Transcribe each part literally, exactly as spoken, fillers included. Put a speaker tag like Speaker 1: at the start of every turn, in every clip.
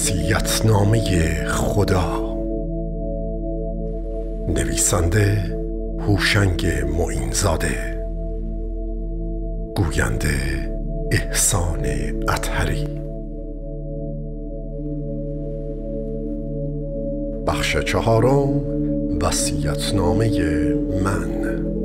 Speaker 1: وصیت‌نامه خدا. نویسنده هوشنگ معین‌زاده، گوینده احسان اطهری. بخش چهارم، وصیت‌نامه من.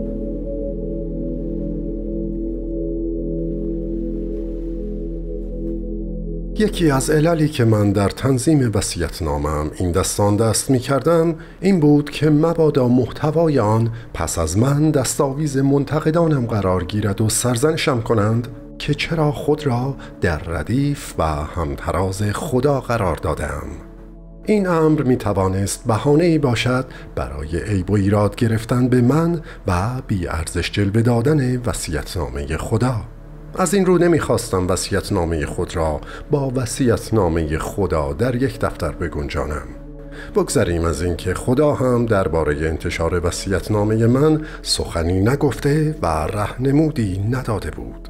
Speaker 1: یکی از عللی که من در تنظیم وصیت‌نامه‌ام این دستان دست می کردم این بود که مبادا محتوای آن پس از من دستاویز منتقدانم قرار گیرد و سرزنشم کنند که چرا خود را در ردیف و همتراز خدا قرار دادم. این امر می توانست بهانه‌ای باشد برای عیب و ایراد گرفتن به من و بی ارزش جلوه دادن وصیت‌نامه خدا. از این رو نمیخواستم وصیت‌نامه خود را با وصیت‌نامه خدا در یک دفتر بگنجانم. بگذریم از این که خدا هم درباره انتشار وصیت‌نامه من سخنی نگفته و راهنمودی نداده بود.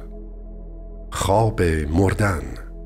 Speaker 1: خواب مردن.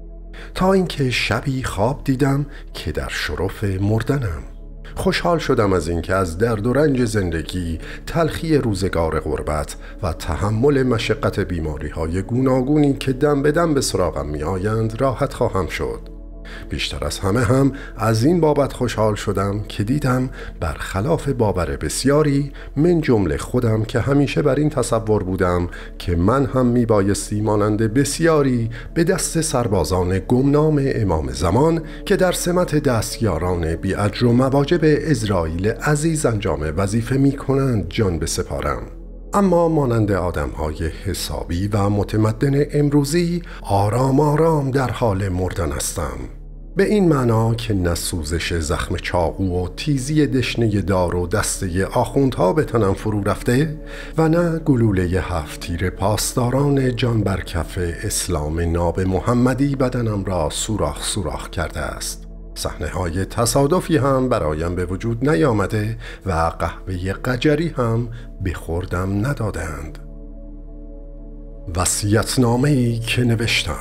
Speaker 1: تا اینکه شبی خواب دیدم که در شرف مردنم. خوشحال شدم از اینکه از درد و رنج زندگی، تلخی روزگار غربت و تحمل مشقت بیماری‌های گوناگونی که دم به دم به سراغم می‌آیند راحت خواهم شد. بیشتر از همه هم از این بابت خوشحال شدم که دیدم برخلاف باور بسیاری من جمله خودم که همیشه بر این تصور بودم که من هم میبایستی مانند بسیاری به دست سربازان گمنام امام زمان که در سمت دستیاران بی اجر و مواجب اسرائیل عزیز انجام وظیفه می کنند جان بسپارم. اما مانند آدم‌های حسابی و متمدن امروزی آرام آرام در حال مردن هستم. به این معنا که نه سوزش زخم چاقو و تیزی دشنه دار و دسته آخوندها به تنم فرو رفته و نه گلوله هفت تیر پاسداران جان بر کف اسلام ناب محمدی بدنم را سوراخ سوراخ کرده است. صحنه های تصادفی هم برایم به وجود نیامده و قهوه قجری هم به خوردم ندادند. وصیت‌نامه‌ای که نوشتم.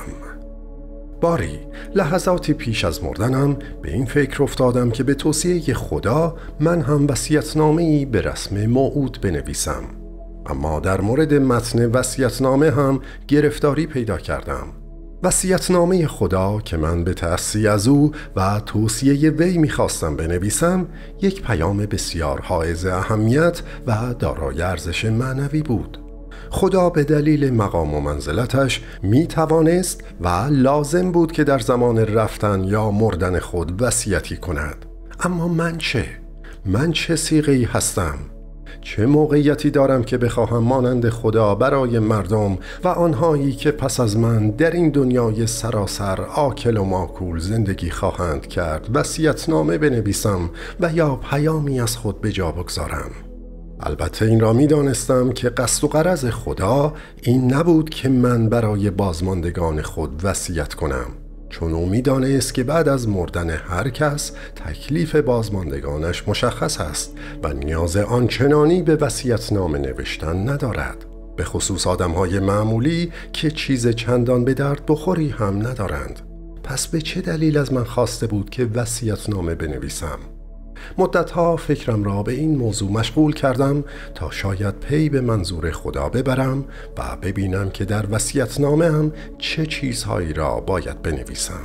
Speaker 1: باری لحظاتی پیش از مردنم به این فکر افتادم که به توصیه خدا من هم وصیت‌نامه‌ای به رسم موعود بنویسم. اما در مورد متن وصیت‌نامه هم گرفتاری پیدا کردم. وصیت‌نامه خدا که من به تأسی از او و توصیه وی می‌خواستم بنویسم یک پیام بسیار حائز اهمیت و دارای ارزش معنوی بود. خدا به دلیل مقام و منزلتش می توانست و لازم بود که در زمان رفتن یا مردن خود وصیتی کند. اما من چه؟ من چه صیغه‌ای هستم؟ چه موقعیتی دارم که بخواهم مانند خدا برای مردم و آنهایی که پس از من در این دنیای سراسر آکل و ماکول زندگی خواهند کرد وصیت‌نامه بنویسم و یا پیامی از خود به جا بگذارم؟ البته این را می دانستم که قصد و غرض خدا این نبود که من برای بازماندگان خود وصیت کنم، چون او می دانست که بعد از مردن هر کس تکلیف بازماندگانش مشخص است و نیاز آنچنانی به وصیت‌نامه نوشتن ندارد، به خصوص آدم‌های معمولی که چیز چندان به درد بخوری هم ندارند. پس به چه دلیل از من خواسته بود که وصیت‌نامه بنویسم؟ مدتها فکرم را به این موضوع مشغول کردم تا شاید پی به منظور خدا ببرم و ببینم که در وصیت‌نامه هم چه چیزهایی را باید بنویسم.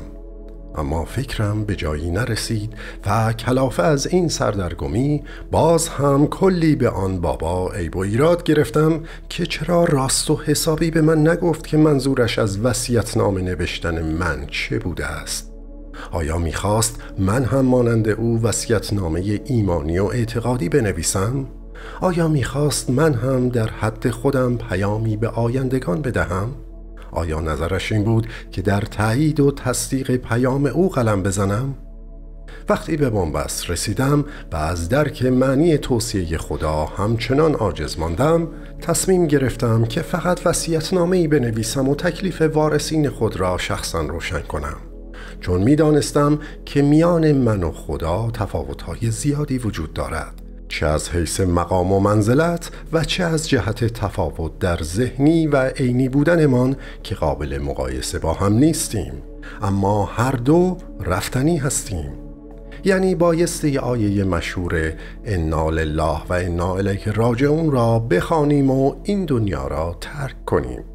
Speaker 1: اما فکرم به جایی نرسید و کلافه از این سردرگمی باز هم کلی به آن بابا عیب و ایراد گرفتم که چرا راست و حسابی به من نگفت که منظورش از وصیت‌نامه نوشتن من چه بوده است. آیا میخواست من هم مانند او وصیت‌نامه ایمانی و اعتقادی بنویسم؟ آیا میخواست من هم در حد خودم پیامی به آیندگان بدهم؟ آیا نظرش این بود که در تایید و تصدیق پیام او قلم بزنم؟ وقتی به بنبست رسیدم و از درک معنی توصیه خدا همچنان عاجز ماندم، تصمیم گرفتم که فقط وصیت‌نامه‌ای بنویسم و تکلیف وارثین خود را شخصاً روشن کنم. چون می دانستم که میان من و خدا تفاوت‌های زیادی وجود دارد، چه از حیث مقام و منزلت و چه از جهت تفاوت در ذهنی و عینی بودنمان که قابل مقایسه با هم نیستیم اما هر دو رفتنی هستیم. یعنی بایستی آیه مشهور انا لله و انا الیه راجعون را بخوانیم و این دنیا را ترک کنیم.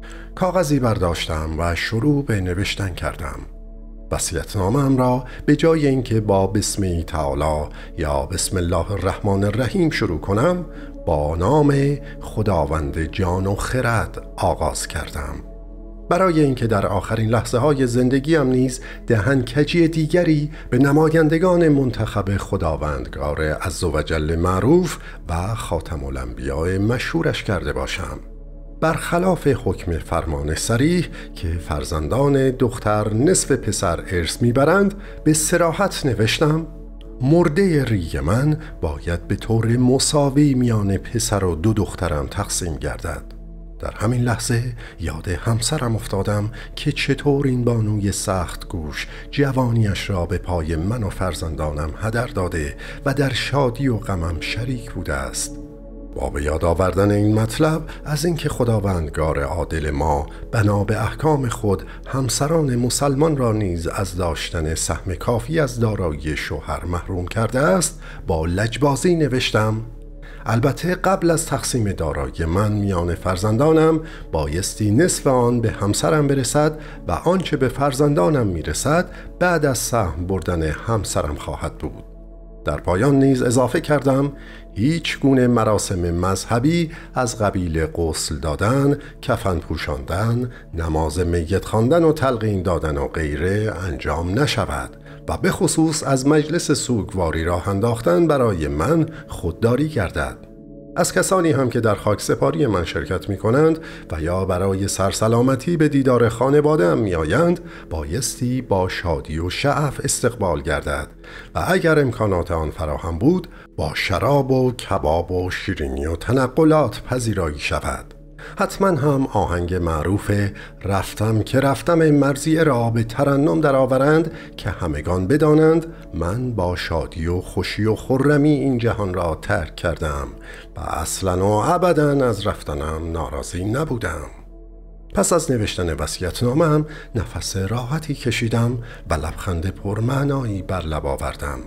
Speaker 1: کاغذی برداشتم و شروع به نوشتن کردم. وصیت‌نامه‌ام را به جای اینکه با بسم تعالی یا بسم الله الرحمن الرحیم شروع کنم، با نام خداوند جان و خرد آغاز کردم، برای اینکه در آخرین لحظه های زندگیم نیز دهنکجی دیگری به نمایندگان منتخب خداوندگار عزوجل معروف و خاتم الانبیاء مشهورش کرده باشم. برخلاف حکم فرمان صریح که فرزندان دختر نصف پسر ارث میبرند، به صراحت نوشتم مرده ریگ من باید به طور مساوی میان پسر و دو دخترم تقسیم گردد. در همین لحظه یاد همسرم افتادم که چطور این بانوی سخت گوش جوانیش را به پای من و فرزندانم هدر داده و در شادی و غمم شریک بوده است. با به یاد آوردن این مطلب از اینکه خداوندگار عادل ما بنا به احکام خود همسران مسلمان را نیز از داشتن سهم کافی از دارایی شوهر محروم کرده است، با لجبازی نوشتم البته قبل از تقسیم دارایی من میان فرزندانم بایستی نصف آن به همسرم برسد و آنچه به فرزندانم میرسد بعد از سهم بردن همسرم خواهد بود. در پایان نیز اضافه کردم هیچ گونه مراسم مذهبی از قبیل غسل دادن، کفن پوشاندن، نماز میت خواندن و تلقین دادن و غیره انجام نشود و به خصوص از مجلس سوگواری راه انداختن برای من خودداری گردد. از کسانی هم که در خاک سپاری من شرکت می کنند و یا برای سرسلامتی به دیدار خانواده هم می آیند، بایستی با شادی و شعف استقبال گردد و اگر امکانات آن فراهم بود با شراب و کباب و شیرینی و تنقلات پذیرایی شود. حتما هم آهنگ معروف رفتم که رفتم مرضیه را به ترنم درآورند که همگان بدانند من با شادی و خوشی و خرمی این جهان را ترک کردم و اصلا و ابدا از رفتنم ناراضی نبودم. پس از نوشتن وصیت‌نامه‌ام نفس راحتی کشیدم و لبخند پرمعنایی بر لب آوردم.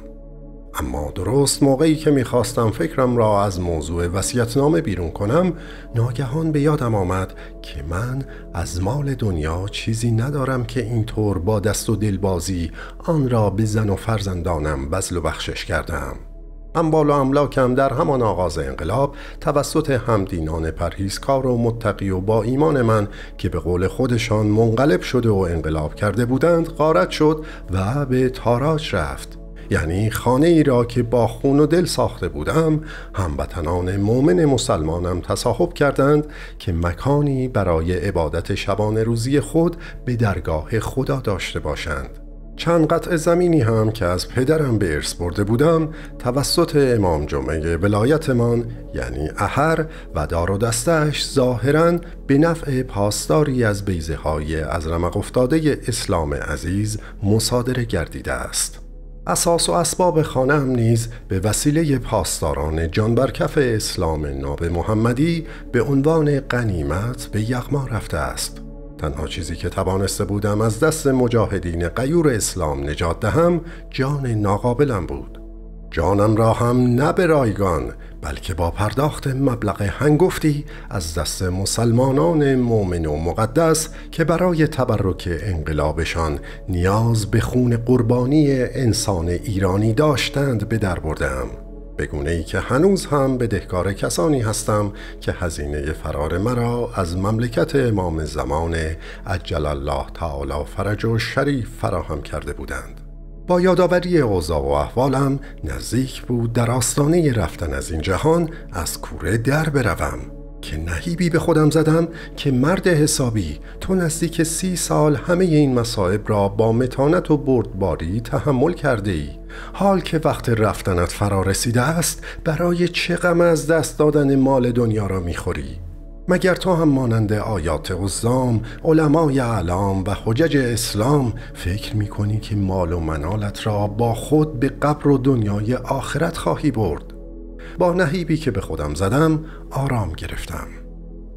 Speaker 1: اما درست موقعی که می‌خواستم فکرم را از موضوع وصیت‌نامه بیرون کنم، ناگهان به یادم آمد که من از مال دنیا چیزی ندارم که اینطور با دست و دلبازی آن را به زن و فرزندانم بذل و بخشش کردم. اموال و املاکم در همان آغاز انقلاب توسط همدینان پرهیزکار و متقی و با ایمان من که به قول خودشان منقلب شده و انقلاب کرده بودند غارت شد و به تاراج رفت. یعنی خانه ای را که با خون و دل ساخته بودم هموطنان مؤمن مسلمانم تصاحب کردند که مکانی برای عبادت شبانه روزی خود به درگاه خدا داشته باشند. چند قطع زمینی هم که از پدرم به ارث برده بودم توسط امام جمعه ولایتمان یعنی احر و دار و دستش ظاهراً به نفع پاسداری از بیضه های از رمق افتاده اسلام عزیز مصادره گردیده است. اساس و اسباب خانه‌ام نیز به وسیله پاسداران جان بر کف اسلام ناب محمدی به عنوان غنیمت به یغما رفته است. تنها چیزی که توانسته بودم از دست مجاهدین غیور اسلام نجات دهم جان ناقابلم بود. جانم را هم نه به رایگان بلکه با پرداخت مبلغ هنگفتی از دست مسلمانان مؤمن و مقدس که برای تبرک انقلابشان نیاز به خون قربانی انسان ایرانی داشتند به در بردم، به گونه‌ای که هنوز هم بدهکار کسانی هستم که هزینه فرار مرا از مملکت امام زمان عجل الله تعالی فرجه شریف فراهم کرده بودند. با یادآوری اوضاع و احوالم نزدیک بود در آستانه رفتن از این جهان از کوره در بروم که نهیبی به خودم زدم که مرد حسابی تو نزدیک سی سال همه این مصائب را با متانت و بردباری تحمل کرده ای. حال که وقت رفتنت فرا رسیده است برای چه غم از دست دادن مال دنیا را میخوری؟ مگر تو هم مانند آیات عظام، علمای اعلام و حجج اسلام فکر میکنی که مال و منالت را با خود به قبر و دنیای آخرت خواهی برد؟ با نهیبی که به خودم زدم آرام گرفتم.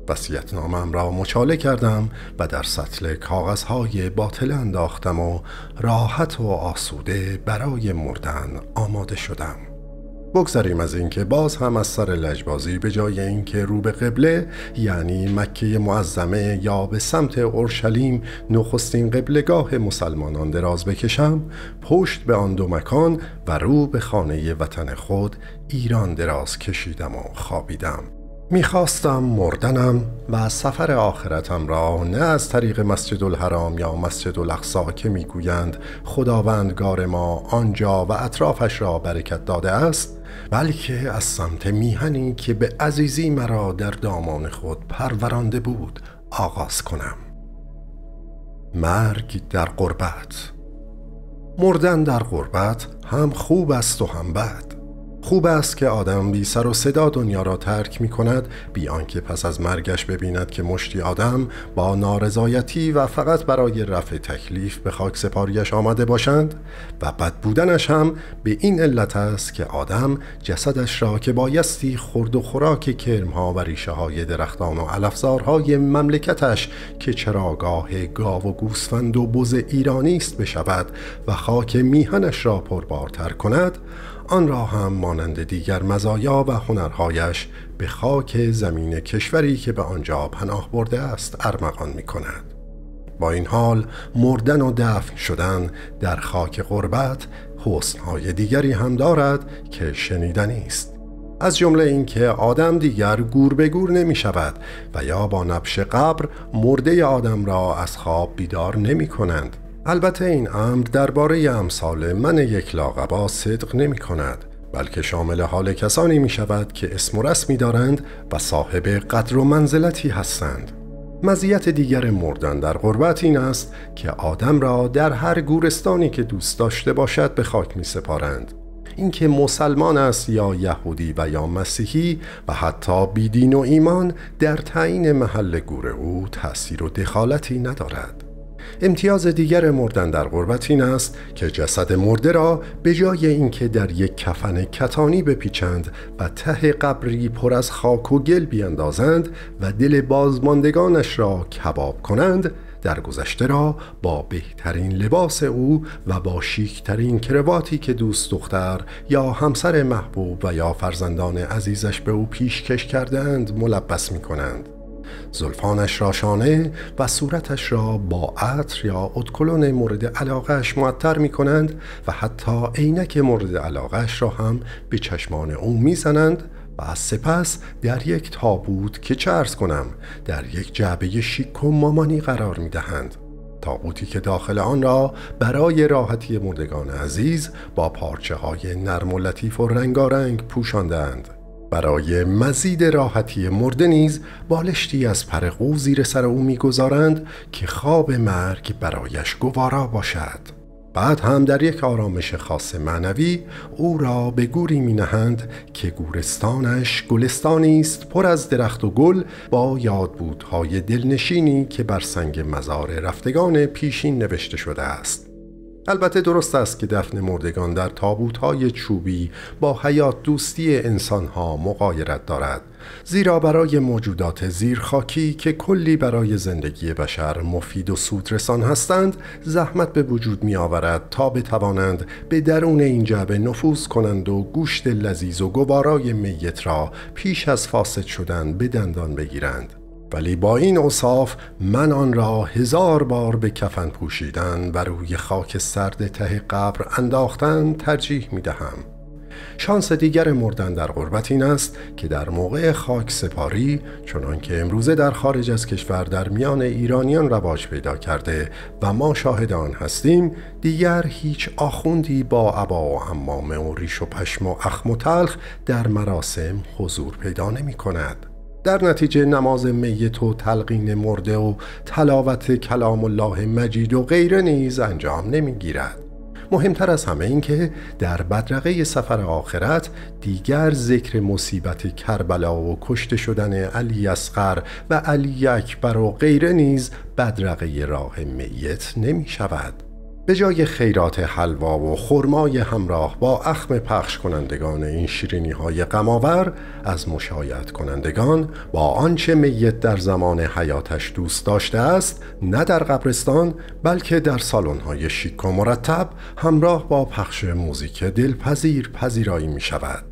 Speaker 1: وصیت‌نامه‌ام را مچاله کردم و در سطل کاغذهای باطله انداختم و راحت و آسوده برای مردن آماده شدم. بگذاریم از اینکه باز هم از سر لجبازی به جای اینکه رو به قبله یعنی مکه معظمه یا به سمت اورشلیم نخستین قبلگاه مسلمانان دراز بکشم، پشت به آن دو مکان و رو به خانه وطن خود ایران دراز کشیدم و خوابیدم. میخواستم مردنم و سفر آخرتم را نه از طریق مسجد الحرام یا مسجد الاقصی که میگویند خداوندگار ما آنجا و اطرافش را برکت داده است، بلکه از سمت میهنی که به عزیزی مرا در دامان خود پرورانده بود آغاز کنم. مرگ در غربت. مردن در غربت هم خوب است و هم بد. خوب است که آدم بی سر و صدا دنیا را ترک می کند بی آنکه پس از مرگش ببیند که مشتی آدم با نارضایتی و فقط برای رفع تکلیف به خاک سپاریش آمده باشند، و بد بودنش هم به این علت است که آدم جسدش را که بایستی خورد و خوراک کرمها و ریشه های درختان و علفزارهای مملکتش که چراگاه گاو و گوسفند و بز ایرانی است بشود و خاک میهنش را پربارتر کند، آن را هم مانند دیگر مزایا و هنرهایش به خاک زمین کشوری که به آنجا پناه برده است ارمغان می کند. با این حال مردن و دفن شدن در خاک غربت حسنهای دیگری هم دارد که شنیدنی است. از جمله اینکه آدم دیگر گور به گور نمی شود و یا با نبش قبر مرده آدم را از خواب بیدار نمی کنند. البته این امر درباره امثال من یک لاقبا صدق نمی کند، بلکه شامل حال کسانی می شود که اسم و رسمی دارند و صاحب قدر و منزلتی هستند. مزیت دیگر مردن در غربت این است که آدم را در هر گورستانی که دوست داشته باشد به خاک می سپارند. اینکه مسلمان است یا یهودی و یا مسیحی و حتی بیدین و ایمان در تعیین محل گور او تأثیر و دخالتی ندارد. امتیاز دیگر مردن در غربت این است که جسد مرده را به جای اینکه در یک کفن کتانی بپیچند و ته قبری پر از خاک و گل بیندازند و دل بازماندگانش را کباب کنند، در گذشته را با بهترین لباس او و با شیکترین کرواتی که دوست دختر یا همسر محبوب و یا فرزندان عزیزش به او پیشکش کردند ملبس می کنند. زلفانش را شانه و صورتش را با عطر یا ادکلون مورد علاقهش معطر می کنند و حتی عینک مورد علاقهش را هم به چشمان او می زنند و از سپس در یک تابوت که چه عرض کنم در یک جعبه شیک و مامانی قرار می دهند. تابوتی که داخل آن را برای راحتی مردگان عزیز با پارچه های نرم و لطیف و رنگارنگ پوشاندند. برای مزید راحتی مرده نیز بالشتی از پر قو زیر سر او می‌گذارند که خواب مرگ برایش گوارا باشد. بعد هم در یک آرامش خاص معنوی او را به گوری می‌نهند که گورستانش گلستانی است پر از درخت و گل با یادبودهای دلنشینی که بر سنگ مزار رفتگان پیشین نوشته شده است. البته درست است که دفن مردگان در تابوت‌های چوبی با حیات دوستی انسان‌ها مغایرت دارد، زیرا برای موجودات زیرخاکی که کلی برای زندگی بشر مفید و سودرسان هستند زحمت به وجود می آورد تا بتوانند به درون این جعبه نفوذ کنند و گوشت لذیذ و گوارای میت را پیش از فاسد شدن به دندان بگیرند. ولی با این اوصاف من آن را هزار بار به کفن پوشیدن و روی خاک سرد ته قبر انداختن ترجیح می دهم. شانس دیگر مردن در غربت این است که در موقع خاک سپاری، چنان که امروزه در خارج از کشور در میان ایرانیان رواج پیدا کرده و ما شاهد آن هستیم، دیگر هیچ آخوندی با عبا و عمامه و ریش و پشم و اخم و تلخ در مراسم حضور پیدا نمی کند. در نتیجه نماز میت و تلقین مرده و تلاوت کلام الله مجید و غیره نیز انجام نمیگیرد. مهمتر از همه این که در بدرقه سفر آخرت دیگر ذکر مصیبت کربلا و کشته شدن علی اصغر و علی اکبر و غیره نیز بدرقه راه میت نمی شود. به جای خیرات حلوا و خرمای همراه با اخم پخش کنندگان این شیرینی های غم‌آور، از مشایعت کنندگان با آنچه میت در زمان حیاتش دوست داشته است، نه در قبرستان بلکه در سالن های شیک و مرتب همراه با پخش موزیک دلپذیر پذیرایی می شود.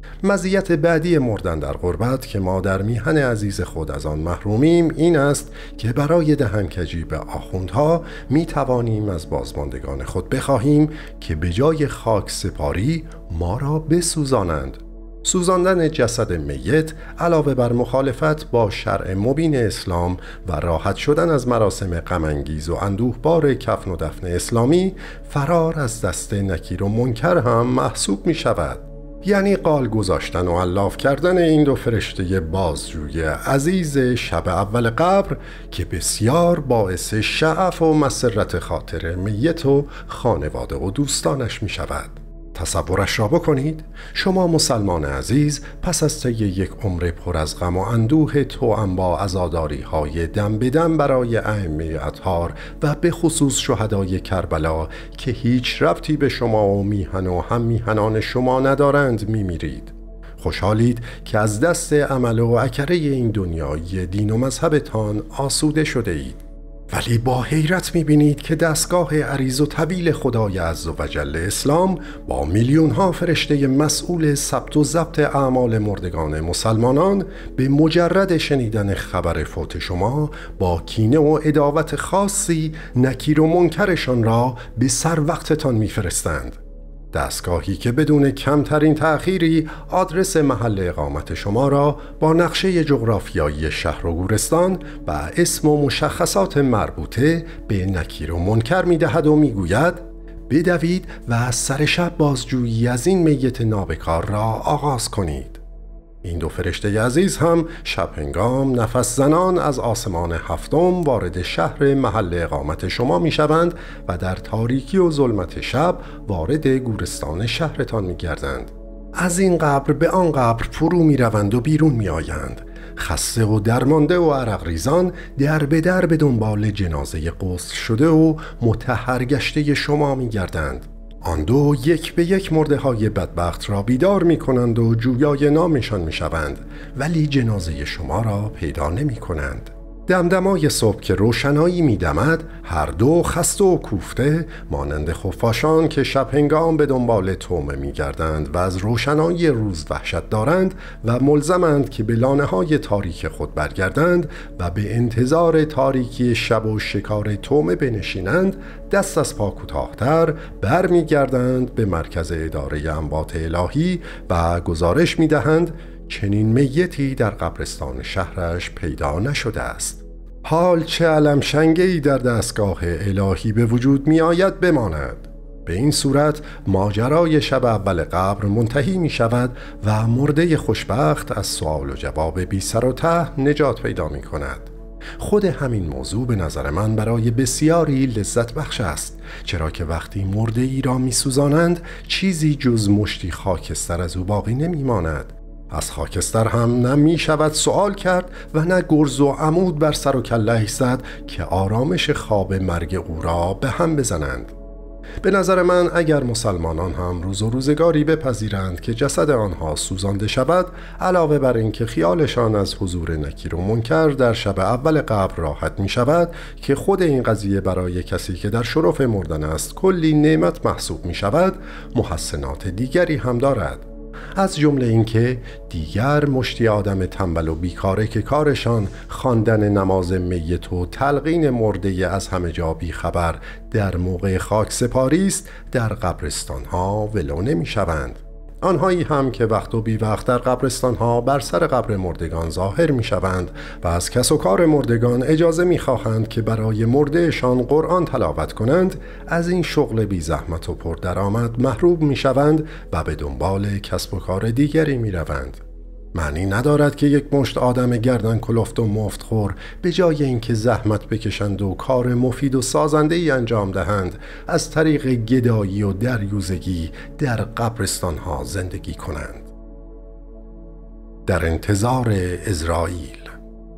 Speaker 1: مزیت بعدی مردن در غربت که ما در میهن عزیز خود از آن محرومیم این است که برای دهنکجی به آخوندها می توانیم از بازماندگان خود بخواهیم که به جای خاک سپاری ما را بسوزانند. سوزاندن جسد میت علاوه بر مخالفت با شرع مبین اسلام و راحت شدن از مراسم غم‌انگیز و اندوهبار کفن و دفن اسلامی، فرار از دست نکیر و منکر هم محسوب می شود. یعنی قال گذاشتن و الاف کردن این دو فرشته بازجوی عزیز شب اول قبر که بسیار باعث شعف و مسرت خاطر میت و خانواده و دوستانش می شود. تصورش را بکنید، شما مسلمان عزیز پس از طی یک عمر پر از غم و اندوه توأم با عزاداری های دم به دم برای ائمه اطهار و به خصوص شهدای کربلا که هیچ ربطی به شما و میهن و هم میهنان شما ندارند میمیرید. خوشحالید که از دست عمل و اکره این دنیایی دین و مذهبتان آسوده شده اید، ولی با حیرت می‌بینید که دستگاه عریض و طویل خدای عزوجل اسلام با میلیون‌ها فرشته مسئول ثبت و ضبط اعمال مردگان مسلمانان به مجرد شنیدن خبر فوت شما با کینه و عداوت خاصی نکیر و منکرشان را به سر وقتتان می‌فرستند. دستگاهی که بدون کمترین تأخیری آدرس محل اقامت شما را با نقشه جغرافیایی شهر و گورستان و اسم و مشخصات مربوطه به نکیر و منکر می دهد و می گوید بدوید و از سر شب بازجویی از این میت نابکار را آغاز کنید. این دو فرشته عزیز هم شب هنگام نفس زنان از آسمان هفتم وارد شهر محل اقامت شما می شوند و در تاریکی و ظلمت شب وارد گورستان شهرتان می گردند. از این قبر به آن قبر فرو می روند و بیرون می آیند. خسته و درمانده و عرق ریزان در به در به دنبال جنازه غسل شده و مطهر گشته شما می گردند. آن دو یک به یک مرده های بدبخت را بیدار می کنند و جویای نامشان می شوند، ولی جنازه شما را پیدا نمی کنند. دمدمای صبح که روشنایی می دمد، هر دو خسته و کوفته مانند خفاشان که شب هنگام به دنبال طعمه می گردند و از روشنایی روز وحشت دارند و ملزمند که به لانه های تاریک خود برگردند و به انتظار تاریکی شب و شکار طعمه بنشینند، دست از پا کوتاه‌تر بر می گردند به مرکز اداره اموات الهی و گزارش می دهند چنین میتی در قبرستان شهرش پیدا نشده است. حال چه علم شنگه‌ای در دستگاه الهی به وجود می آید بماند. به این صورت ماجرای شب اول قبر منتهی می شود و مرده خوشبخت از سوال و جواب بی سر و ته نجات پیدا می کند. خود همین موضوع به نظر من برای بسیاری لذت بخش است، چرا که وقتی مرده ای را می سوزانند چیزی جز مشتی خاکستر از او باقی نمی ماند. از خاکستر هم نه می شود سوال کرد و نه گرز و عمود بر سر و کله‌اش زد که آرامش خواب مرگ او را به هم بزنند. به نظر من اگر مسلمانان هم روز و روزگاری بپذیرند که جسد آنها سوزانده شود، علاوه بر اینکه خیالشان از حضور نکیر و منکر در شب اول قبر راحت می شود که خود این قضیه برای کسی که در شرف مردن است کلی نعمت محسوب می شود، محسنات دیگری هم دارد. از جمله اینکه دیگر مشتی آدم تنبل و بیکاره که کارشان خواندن نماز میت و تلقین مرده از همه جا بی خبر در موقع خاک سپاری است، در قبرستان ها ولو نمی شوند. آنهایی هم که وقت و بی وقت در قبرستان ها بر سر قبر مردگان ظاهر می شوند و از کس و کار مردگان اجازه می خواهند که برای مردهشان قرآن تلاوت کنند، از این شغل بی زحمت و پر درآمد محروم می شوند و به دنبال کسب و کار دیگری می روند. معنی ندارد که یک مشت آدم گردن کلفت و مفت خور به جای اینکه زحمت بکشند و کار مفید و سازنده ای انجام دهند، از طریق گدایی و دریوزگی در قبرستان ها زندگی کنند. در انتظار عزرائیل.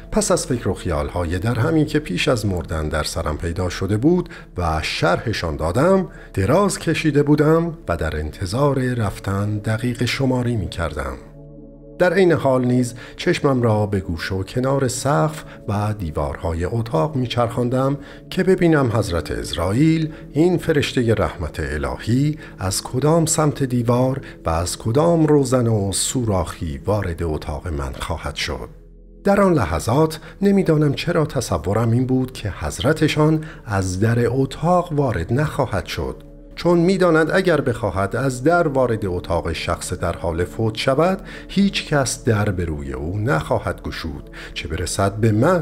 Speaker 1: پس از فکر و خیال‌های درهمی که پیش از مردن در سرم پیدا شده بود و شرحشان دادم، دراز کشیده بودم و در انتظار رفتن دقیقه شماری می کردم. در این حال نیز چشمم را به گوش و کنار سقف و دیوارهای اتاق می چرخاندم که ببینم حضرت عزراییل، این فرشته رحمت الهی، از کدام سمت دیوار و از کدام روزن و سوراخی وارد اتاق من خواهد شد. در آن لحظات نمیدانم چرا تصورم این بود که حضرتشان از در اتاق وارد نخواهد شد، چون میداند اگر بخواهد از در وارد اتاق شخص در حال فوت شود، هیچ کس در به روی او نخواهد گشود، چه برسد به من.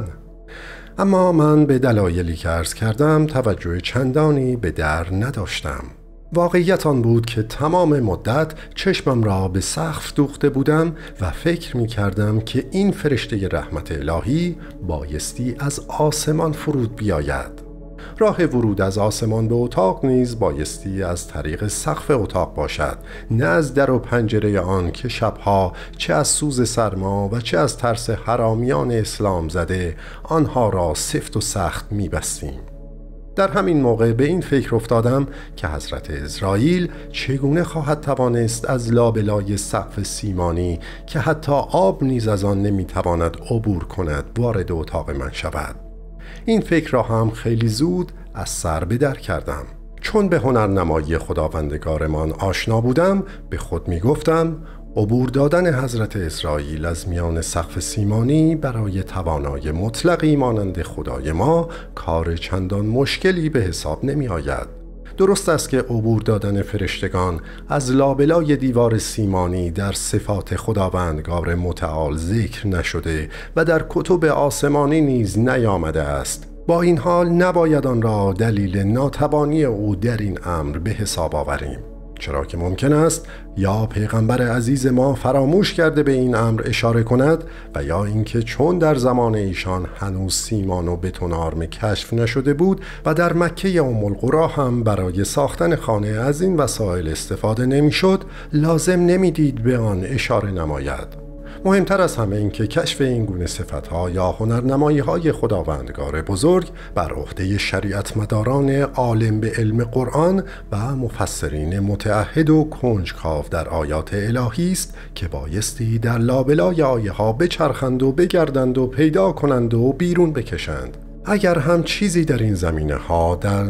Speaker 1: اما من به دلایلی که عرض کردم توجه چندانی به در نداشتم. واقعیت آن بود که تمام مدت چشمم را به سقف دوخته بودم و فکر می کردم که این فرشته رحمت الهی بایستی از آسمان فرود بیاید. راه ورود از آسمان به اتاق نیز بایستی از طریق سقف اتاق باشد، نه از در و پنجره آن که شبها چه از سوز سرما و چه از ترس حرامیان اسلام زده آنها را سفت و سخت می بستیم. در همین موقع به این فکر افتادم که حضرت عزراییل چگونه خواهد توانست از لابلای سقف سیمانی که حتی آب نیز از آن نمیتواند عبور کند وارد اتاق من شود. این فکر را هم خیلی زود از سر به در کردم. چون به هنرنمایی خداوندگارمان آشنا بودم، به خود می گفتم عبور دادن حضرت عزراییل از میان سقف سیمانی برای توانای مطلقی مانند خدای ما کار چندان مشکلی به حساب نمی آید. درست است که عبور دادن فرشتگان از لابلای دیوار سیمانی در صفات خداوندگار متعال ذکر نشده و در کتب آسمانی نیز نیامده است. با این حال نباید آن را دلیل ناتوانی او در این امر به حساب آوریم، چرا که ممکن است یا پیغمبر عزیز ما فراموش کرده به این امر اشاره کند و یا اینکه چون در زمان ایشان هنوز سیمان و بتون آرم کشف نشده بود و در مکه ام القری هم برای ساختن خانه از این وسایل استفاده نمیشد، لازم نمیدید به آن اشاره نماید. مهمتر از همه این که کشف این گونه صفتها یا هنرنمایی های خداوندگار بزرگ بر عهده شریعت مداران عالم به علم قرآن و مفسرین متعهد و کنجکاو در آیات الهی است که بایستی در لابلای آیه ها بچرخند و بگردند و پیدا کنند و بیرون بکشند. اگر هم چیزی در این زمینه ها در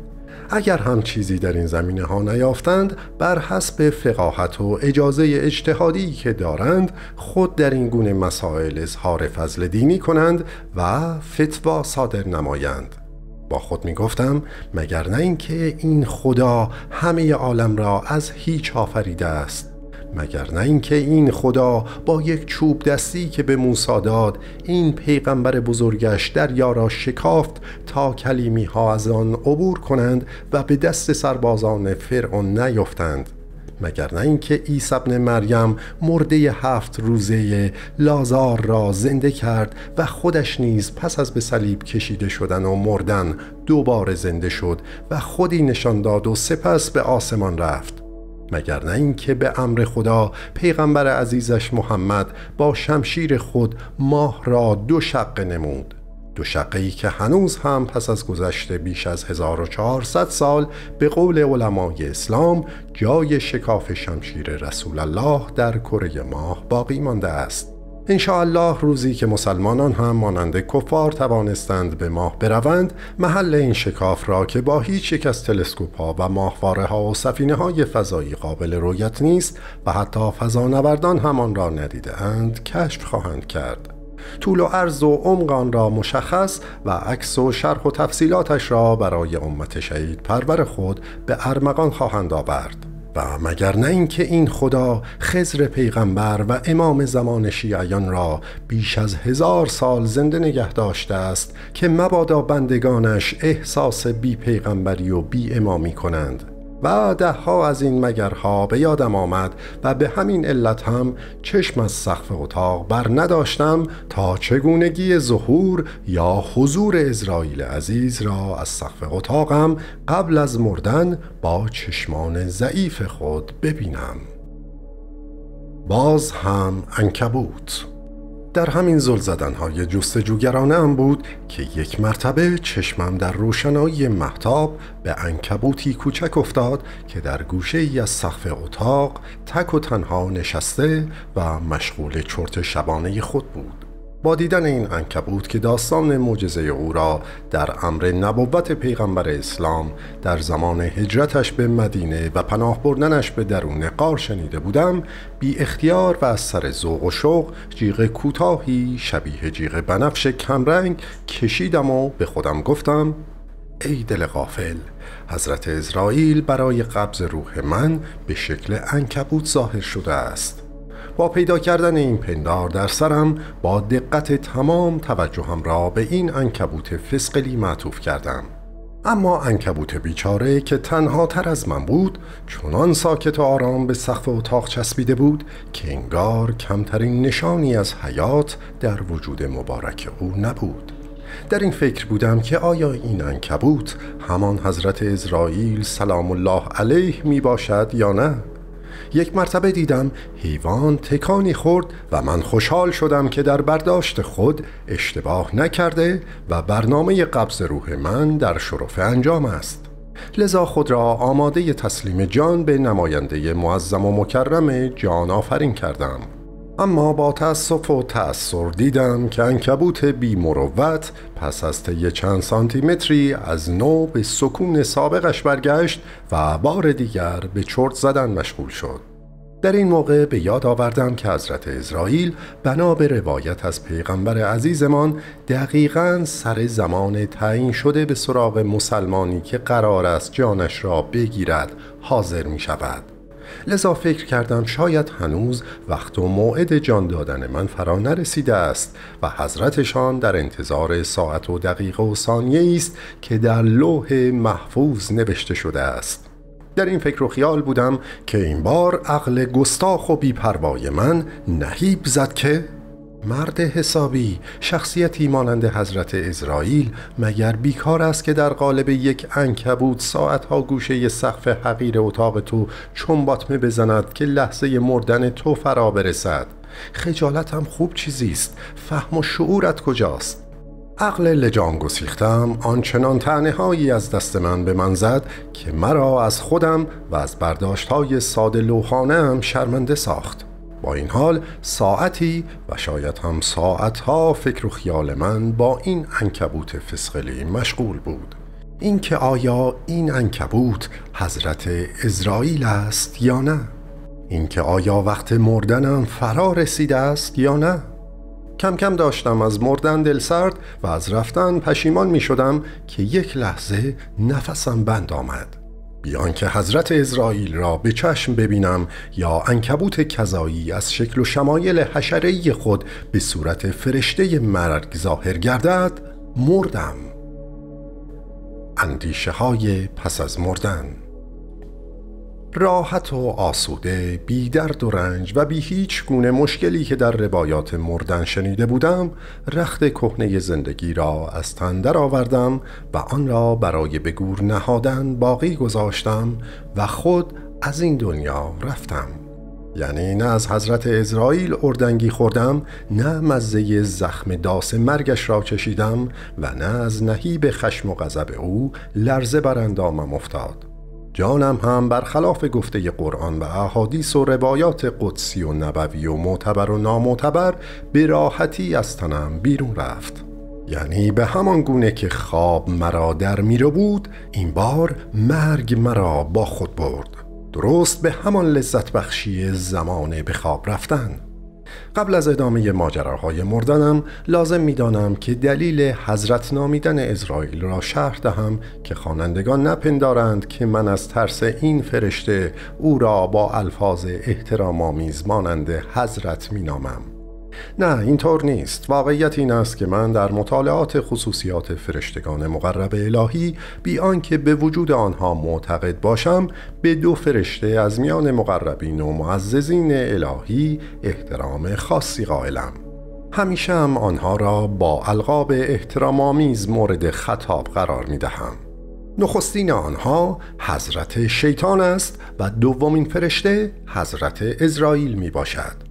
Speaker 1: اگر هم چیزی در این زمینه ها نیافتند، بر حسب فقاهت و اجازه اجتهادی که دارند خود در این گونه مسائل اظهار فضل دینی کنند و فتوا صادر نمایند. با خود می گفتم مگر نه اینکه این خدا همه عالم را از هیچ آفریده است، مگر نه اینکه این خدا با یک چوب دستی که به موسی داد این پیغمبر بزرگش دریا را شکافت تا کلیمی ها از آن عبور کنند و به دست سربازان فرعون نیفتند، مگر نه اینکه عیسی ابن مریم مرده هفت روزه لازار را زنده کرد و خودش نیز پس از به صلیب کشیده شدن و مردن دوباره زنده شد و خودی نشان داد و سپس به آسمان رفت، مگر نه اینکه به امر خدا پیغمبر عزیزش محمد با شمشیر خود ماه را دو شقه نمود، دو شقه‌ای که هنوز هم پس از گذشت بیش از هزار و چهارصد سال به قول علمای اسلام جای شکاف شمشیر رسول الله در کره ماه باقی مانده است. انشاءالله روزی که مسلمانان هم مانند کفار توانستند به ماه بروند، محل این شکاف را که با هیچ یک از تلسکوپ ها و ماهواره ها و سفینه های فضایی قابل رؤیت نیست و حتی فضانوردان هم آن را ندیده اند کشف خواهند کرد. طول و عرض و عمق آن را مشخص و عکس و شرح و تفصیلاتش را برای امت شهید پرور خود به ارمغان خواهند آورد. و مگر نه اینکه این خدا خضر پیغمبر و امام زمان شیعیان را بیش از هزار سال زنده نگه داشته است که مبادا بندگانش احساس بی پیغمبری و بی امامی کنند. و ده ها از این مگرها به یادم آمد و به همین علت هم چشم از سقف اتاق بر نداشتم تا چگونگی ظهور یا حضور عزراییل عزیز را از سقف اتاقم قبل از مردن با چشمان ضعیف خود ببینم. باز هم عنکبوت. در همین زل زدن‌های جستجوگرانه هم بود که یک مرتبه چشمم در روشنایی مهتاب به عنکبوتی کوچک افتاد که در گوشه‌ای از سقف اتاق تک و تنها نشسته و مشغول چرت شبانه خود بود. با دیدن این عنکبوت که داستان معجزه او را در امر نبوت پیغمبر اسلام در زمان هجرتش به مدینه و پناه بردنش به درون غار شنیده بودم، بی اختیار و از سر ذوق و شوق جیغ کوتاهی شبیه جیغ بنفش کمرنگ کشیدم و به خودم گفتم: ای دل غافل، حضرت عزراییل برای قبض روح من به شکل عنکبوت ظاهر شده است. با پیدا کردن این پندار در سرم با دقت تمام توجهم را به این عنکبوت فسقلی معطوف کردم. اما عنکبوت بیچاره که تنها تر از من بود چنان ساکت و آرام به سقف اتاق چسبیده بود که انگار کمترین نشانی از حیات در وجود مبارک او نبود. در این فکر بودم که آیا این عنکبوت همان حضرت عزراییل سلام الله علیه می باشد یا نه؟ یک مرتبه دیدم حیوان تکانی خورد و من خوشحال شدم که در برداشت خود اشتباه نکرده و برنامه قبض روح من در شرف انجام است. لذا خود را آماده تسلیم جان به نماینده معظم و مکرم جان آفرین کردم. اما با تأسف و تأثر دیدم که عنکبوت بی مروت پس از طی چند سانتی متری از نو به سکون سابقش برگشت و بار دیگر به چرت زدن مشغول شد. در این موقع به یاد آوردم که حضرت عزراییل بنا به روایت از پیغمبر عزیزمان دقیقاً سر زمان تعیین شده به سراغ مسلمانی که قرار است جانش را بگیرد حاضر می شود. لذا فکر کردم شاید هنوز وقت و موعد جان دادن من فرا نرسیده است و حضرتشان در انتظار ساعت و دقیقه و ثانیه است که در لوح محفوظ نوشته شده است. در این فکر و خیال بودم که این بار عقل گستاخ و بی‌پروای من نهیب زد که مرد حسابی، شخصیتی مانند حضرت عزراییل مگر بیکار است که در قالب یک عنکبوت ساعتها گوشه سقف حقیر اتاق تو چون باطمه بزند که لحظه مردن تو فرا برسد؟ خجالت هم خوب چیزیست، فهم و شعورت کجاست؟ عقل لجام گسیختم آنچنان طعنه‌هایی از دست من به من زد که مرا از خودم و از برداشت‌های ساده لوحانه‌ام شرمنده ساخت. با این حال ساعتی و شاید هم ساعتها فکر و خیال من با این عنکبوت فسقلی مشغول بود. اینکه آیا این عنکبوت حضرت عزراییل است یا نه؟ اینکه آیا وقت مردنم فرا رسیده است یا نه؟ کم کم داشتم از مردن دل سرد و از رفتن پشیمان می شدم که یک لحظه نفسم بند آمد. بیان که حضرت عزراییل را به چشم ببینم یا عنکبوت کذایی از شکل و شمایل حشره‌ای خود به صورت فرشته مرگ ظاهر گردد، مردم. اندیشه های پس از مردن. راحت و آسوده، بی درد و رنج و بی هیچ گونه مشکلی که در روایات مردن شنیده بودم، رخت کهنه زندگی را از تن در آوردم و آن را برای به گور نهادن باقی گذاشتم و خود از این دنیا رفتم. یعنی نه از حضرت عزراییل اردنگی خوردم، نه مزه زخم داس مرگش را چشیدم و نه از نهیب خشم و غضب او لرزه بر اندامم افتاد. جانم هم برخلاف گفته قرآن و احادیث و روایات قدسی و نبوی و معتبر و نامعتبر به راحتی از تنم بیرون رفت. یعنی به همان گونه که خواب مرا در میرو بود، این بار مرگ مرا با خود برد، درست به همان لذت بخشی زمان به خواب رفتن. قبل از ادامه ماجراهای مردنم لازم می‌دانم که دلیل حضرت نامیدن عزراییل را شرح دهم که خوانندگان نپندارند که من از ترس این فرشته او را با الفاظ احترام‌آمیز مانند حضرت می‌نامم. نه، اینطور نیست. واقعیت این است که من در مطالعات خصوصیات فرشتگان مقرب الهی بی آنکه به وجود آنها معتقد باشم به دو فرشته از میان مقربین و معززین الهی احترام خاصی قائلم. همیشه هم آنها را با القاب احترام‌آمیز مورد خطاب قرار می دهم. نخستین آنها حضرت شیطان است و دومین فرشته حضرت عزراییل می باشد.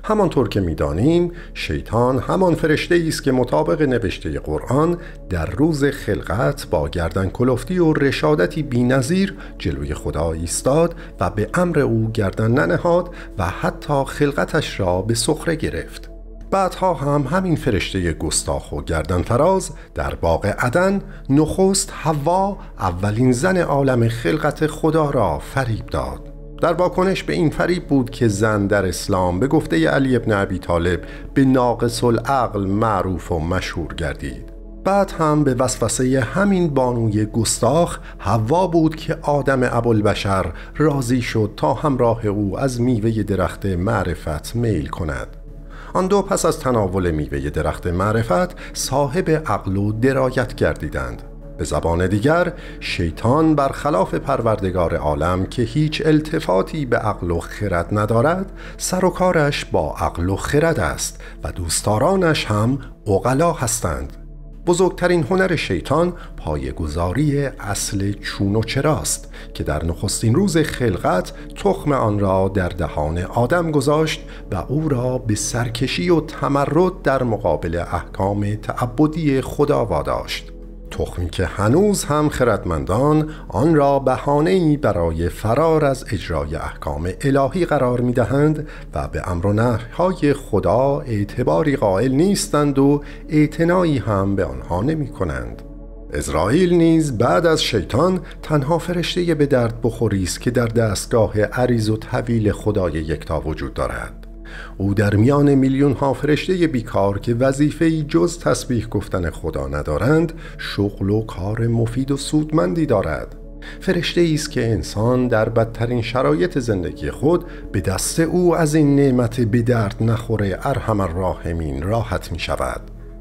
Speaker 1: همانطور که می‌دانیم شیطان همان فرشته‌ای است که مطابق نوشته قرآن در روز خلقت با گردن کلفتی و رشادتی بی‌نظیر جلوی خدا ایستاد و به امر او گردن ننهاد و حتی خلقتش را به سخره گرفت. بعدها هم همین فرشته گستاخ و گردن فراز در باغ عدن نخست حوا اولین زن عالم خلقت خدا را فریب داد. در واکنش به این فریب بود که زن در اسلام به گفته علی ابن ابی طالب به ناقص العقل معروف و مشهور گردید. بعد هم به وسوسه همین بانوی گستاخ حوا بود که آدم ابوالبشر راضی شد تا همراه او از میوه درخت معرفت میل کند. آن دو پس از تناول میوه درخت معرفت صاحب عقل و درایت گردیدند. به زبان دیگر شیطان برخلاف پروردگار عالم که هیچ التفاتی به عقل و خرد ندارد، سر و کارش با عقل و خرد است و دوستدارانش هم عقلا هستند. بزرگترین هنر شیطان پایه‌گذاری اصل چون و چراست که در نخستین روز خلقت تخم آن را در دهان آدم گذاشت و او را به سرکشی و تمرد در مقابل احکام تعبدی خدا واداشت. تخمی که هنوز هم خردمندان آن را بهانه‌ای برای فرار از اجرای احکام الهی قرار می‌دهند و به امر و نهی‌های خدا اعتباری قائل نیستند و اعتنایی هم به آنها نمی‌کنند. عزراییل نیز بعد از شیطان تنها فرشته به درد بخوری است که در دستگاه عریض و طویل خدای یکتا وجود دارد. او در میان میلیون ها فرشته بیکار که وظیفه‌ای جز تسبیح گفتن خدا ندارند شغل و کار مفید و سودمندی دارد. فرشته است که انسان در بدترین شرایط زندگی خود به دست او از این نعمت به درد نخوره ارحم الراحمین راحت می شود.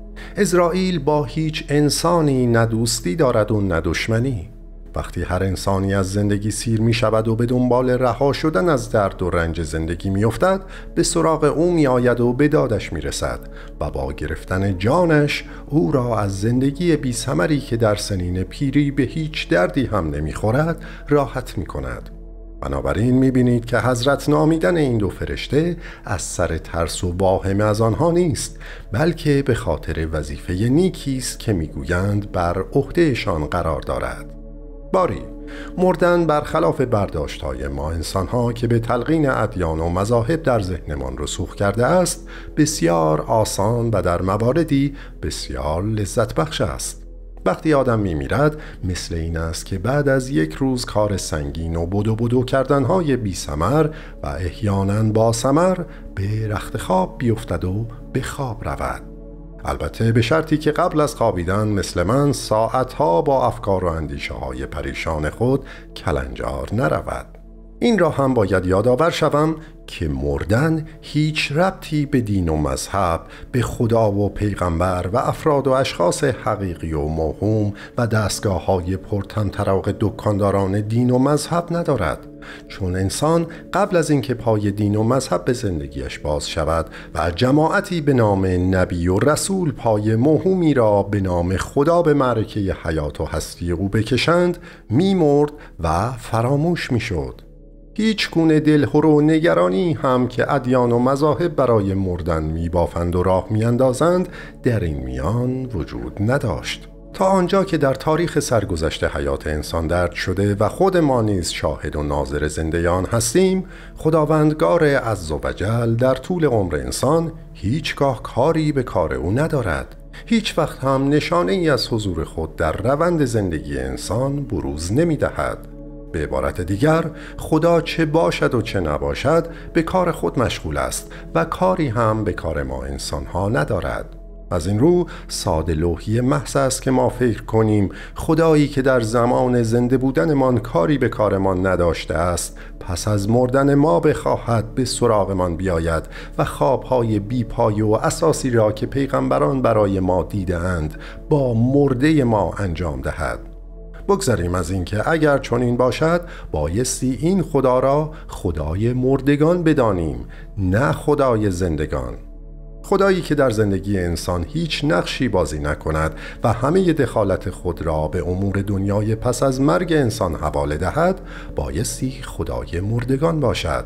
Speaker 1: عزراییل با هیچ انسانی نه دوستی دارد و نه دشمنی. وقتی هر انسانی از زندگی سیر می شود و به دنبال رها شدن از درد و رنج زندگی می افتد، به سراغ او می آید و به دادش می رسد و با گرفتن جانش او را از زندگی بی ثمری که در سنین پیری به هیچ دردی هم نمی خورد راحت می کند. بنابراین می بینید که حضرت نامیدن این دو فرشته از سر ترس و واهمه از آنها نیست، بلکه به خاطر وظیفه نیکی است که می گویند بر عهدهشان قرار دارد. باری مردن برخلاف برداشت‌های ما انسان‌ها که به تلقین ادیان و مذاهب در ذهنمان رسوخ کرده است بسیار آسان و در مواردی بسیار لذت بخش است. وقتی آدم می‌میرد مثل این است که بعد از یک روز کار سنگین و بدو بدو کردن‌های بی ثمر و احیاناً با ثمر به رخت خواب بیفتد و به خواب رود. البته به شرطی که قبل از خوابیدن مثل من ساعتها با افکار و اندیشه های پریشان خود کلنجار نرود. این را هم باید یادآور شوم که مردن هیچ ربطی به دین و مذهب، به خدا و پیغمبر و افراد و اشخاص حقیقی و موهوم و دستگاه های پرطمطراق دکانداران دین و مذهب ندارد، چون انسان قبل از اینکه پای دین و مذهب به زندگیش باز شود و جماعتی به نام نبی و رسول پای موهومی را به نام خدا به معرکه حیات و هستی او بکشند، می‌مرد و فراموش می‌شد. هیچ گونه دلهره و نگرانی هم که ادیان و مذاهب برای مردن میبافند و راه میاندازند در این میان وجود نداشت، تا آنجا که در تاریخ سرگذشت حیات انسان درج شده و خود ما نیز شاهد و ناظر زندگان هستیم. خداوندگار عزوجل در طول عمر انسان هیچگاه کاری به کار او ندارد، هیچ وقت هم نشانه ای از حضور خود در روند زندگی انسان بروز نمی دهد. به عبارت دیگر خدا چه باشد و چه نباشد به کار خود مشغول است و کاری هم به کار ما انسانها ندارد. از این رو ساده لوحی محض است که ما فکر کنیم خدایی که در زمان زنده بودنمان کاری به کارمان نداشته است پس از مردن ما بخواهد به سراغمان بیاید و خوابهای بی پایه و اساسی را که پیغمبران برای ما دیدند با مرده ما انجام دهد. بگذاریم از این که اگر چنین باشد بایستی این خدا را خدای مردگان بدانیم، نه خدای زندگان. خدایی که در زندگی انسان هیچ نقشی بازی نکند و همه دخالت خود را به امور دنیای پس از مرگ انسان حواله دهد بایستی خدای مردگان باشد.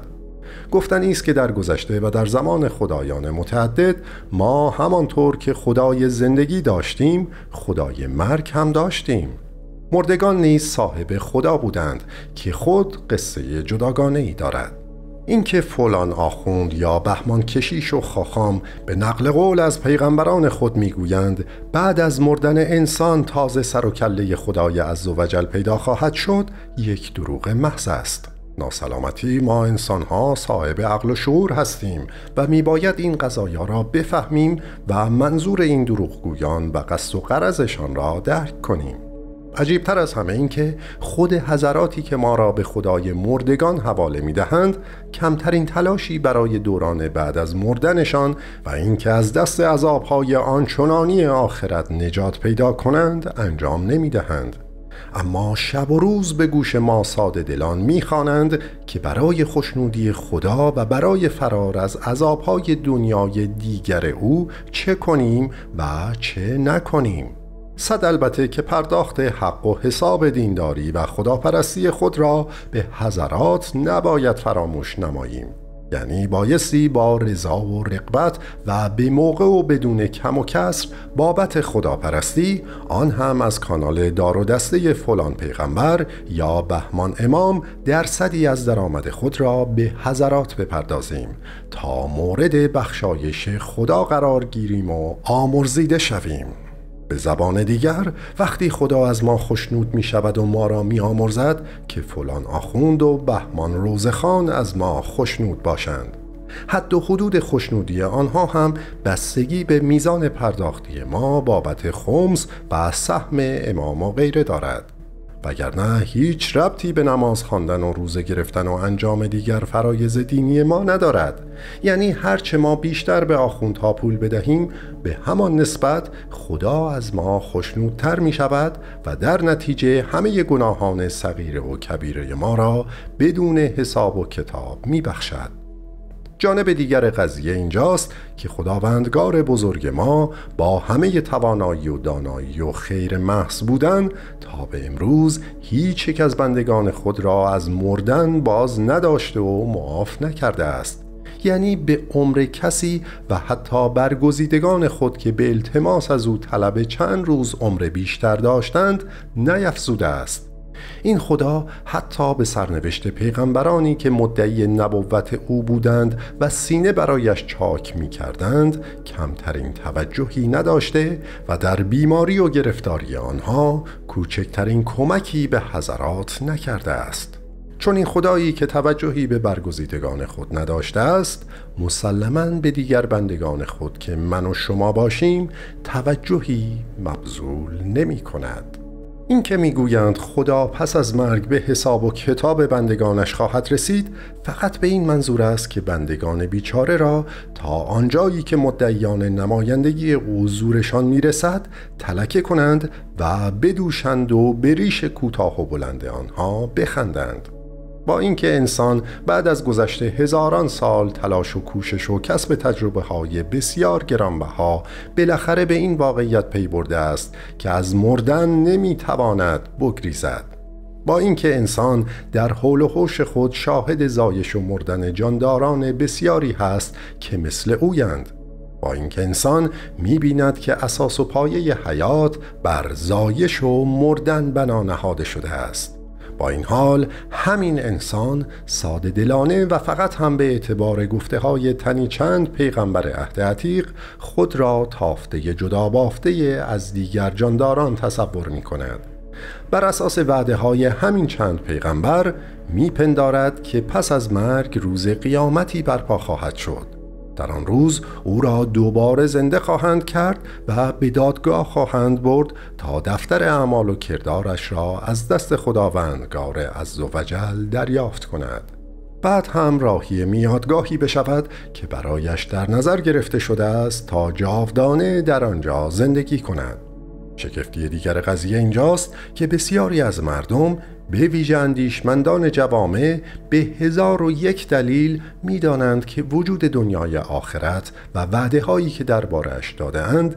Speaker 1: گفتنی است که در گذشته و در زمان خدایان متعدد ما همانطور که خدای زندگی داشتیم خدای مرگ هم داشتیم. مردگان نیز صاحب خدا بودند که خود قصه جداگانه ای دارد. اینکه فلان آخوند یا بهمان کشیش و خاخام به نقل قول از پیغمبران خود میگویند بعد از مردن انسان تازه سر و کله خدای عزوجل پیدا خواهد شد، یک دروغ محض است. ناسلامتی ما انسان‌ها صاحب عقل و شعور هستیم و میباید این قضایا را بفهمیم و منظور این دروغگویان و قصد و غرضشان را درک کنیم. عجیبتر از همه این که خود حضراتی که ما را به خدای مردگان حواله می دهند کمترین تلاشی برای دوران بعد از مردنشان و اینکه از دست عذابهای آنچنانی آخرت نجات پیدا کنند انجام نمی دهند. اما شب و روز به گوش ما ساده دلان می خوانند که برای خوشنودی خدا و برای فرار از عذابهای دنیای دیگر او چه کنیم و چه نکنیم. صد البته که پرداخت حق و حساب دینداری و خداپرستی خود را به حضرات نباید فراموش نماییم. یعنی بایستی با رضا و رغبت و به موقع و بدون کم و کسر بابت خداپرستی، آن هم از کانال دار و دسته فلان پیغمبر یا بهمان امام، درصدی از درآمد خود را به حضرات بپردازیم تا مورد بخشایش خدا قرار گیریم و آمرزیده شویم. به زبان دیگر وقتی خدا از ما خوشنود می شود و ما را می آمرزد که فلان آخوند و بهمان روزخان از ما خوشنود باشند. حد و حدود خوشنودی آنها هم بستگی به میزان پرداختی ما بابت خمس و سهم امام و غیره دارد، وگرنه هیچ ربطی به نماز خواندن و روزه گرفتن و انجام دیگر فرایض دینی ما ندارد. یعنی هرچه ما بیشتر به آخوندها پول بدهیم به همان نسبت خدا از ما خوشنودتر می شود و در نتیجه همه گناهان صغیره و کبیره ما را بدون حساب و کتاب می بخشد. جانب دیگر قضیه اینجاست که خداوندگار بزرگ ما با همه توانایی و دانایی و خیر محض بودن تا به امروز هیچ یک از بندگان خود را از مردن باز نداشته و معاف نکرده است. یعنی به عمر کسی و حتی برگزیدگان خود که به التماس از او طلب چند روز عمر بیشتر داشتند نیفزوده است. این خدا حتی به سرنوشت پیغمبرانی که مدعی نبوت او بودند و سینه برایش چاک می کردند کمترین توجهی نداشته و در بیماری و گرفتاری آنها کوچکترین کمکی به حضرات نکرده است. چون این خدایی که توجهی به برگزیدگان خود نداشته است مسلماً به دیگر بندگان خود که من و شما باشیم توجهی مبذول نمی کند. این که میگویند خدا پس از مرگ به حساب و کتاب بندگانش خواهد رسید فقط به این منظور است که بندگان بیچاره را تا آنجایی که مدعیان نمایندگی او زورشان میرسد تلکه کنند و بدوشند و به ریش کوتاه و بلند آنها بخندند. با اینکه انسان بعد از گذشت هزاران سال تلاش و کوشش و کسب تجربه های بسیار گرانبها بالاخره به این واقعیت پی برده است که از مردن نمیتواند بگریزد. با اینکه انسان در حول و حوش خود شاهد زایش و مردن جانداران بسیاری هست که مثل اویند، با اینکه انسان می‌بیند که اساس و پایه حیات بر زایش و مردن بنا نهاده شده است، با این حال همین انسان ساده دلانه و فقط هم به اعتبار گفته های تنی چند پیغمبر عهد عتیق خود را تافته جدا بافته از دیگر جانداران تصور می کند. بر اساس وعده های همین چند پیغمبر می پندارد که پس از مرگ روز قیامتی برپا خواهد شد. در آن روز او را دوباره زنده خواهند کرد و به دادگاه خواهند برد تا دفتر اعمال و کردارش را از دست خداوندگار عزوجل دریافت کند. بعد هم راهی میادگاهی بشود که برایش در نظر گرفته شده است تا جاودانه در آنجا زندگی کند. شگفتی دیگر قضیه اینجاست که بسیاری از مردم به ویژه اندیشمندان جوامع به هزار و یک دلیل می دانند که وجود دنیای آخرت و وعده هایی که درباره‌اش داده‌اند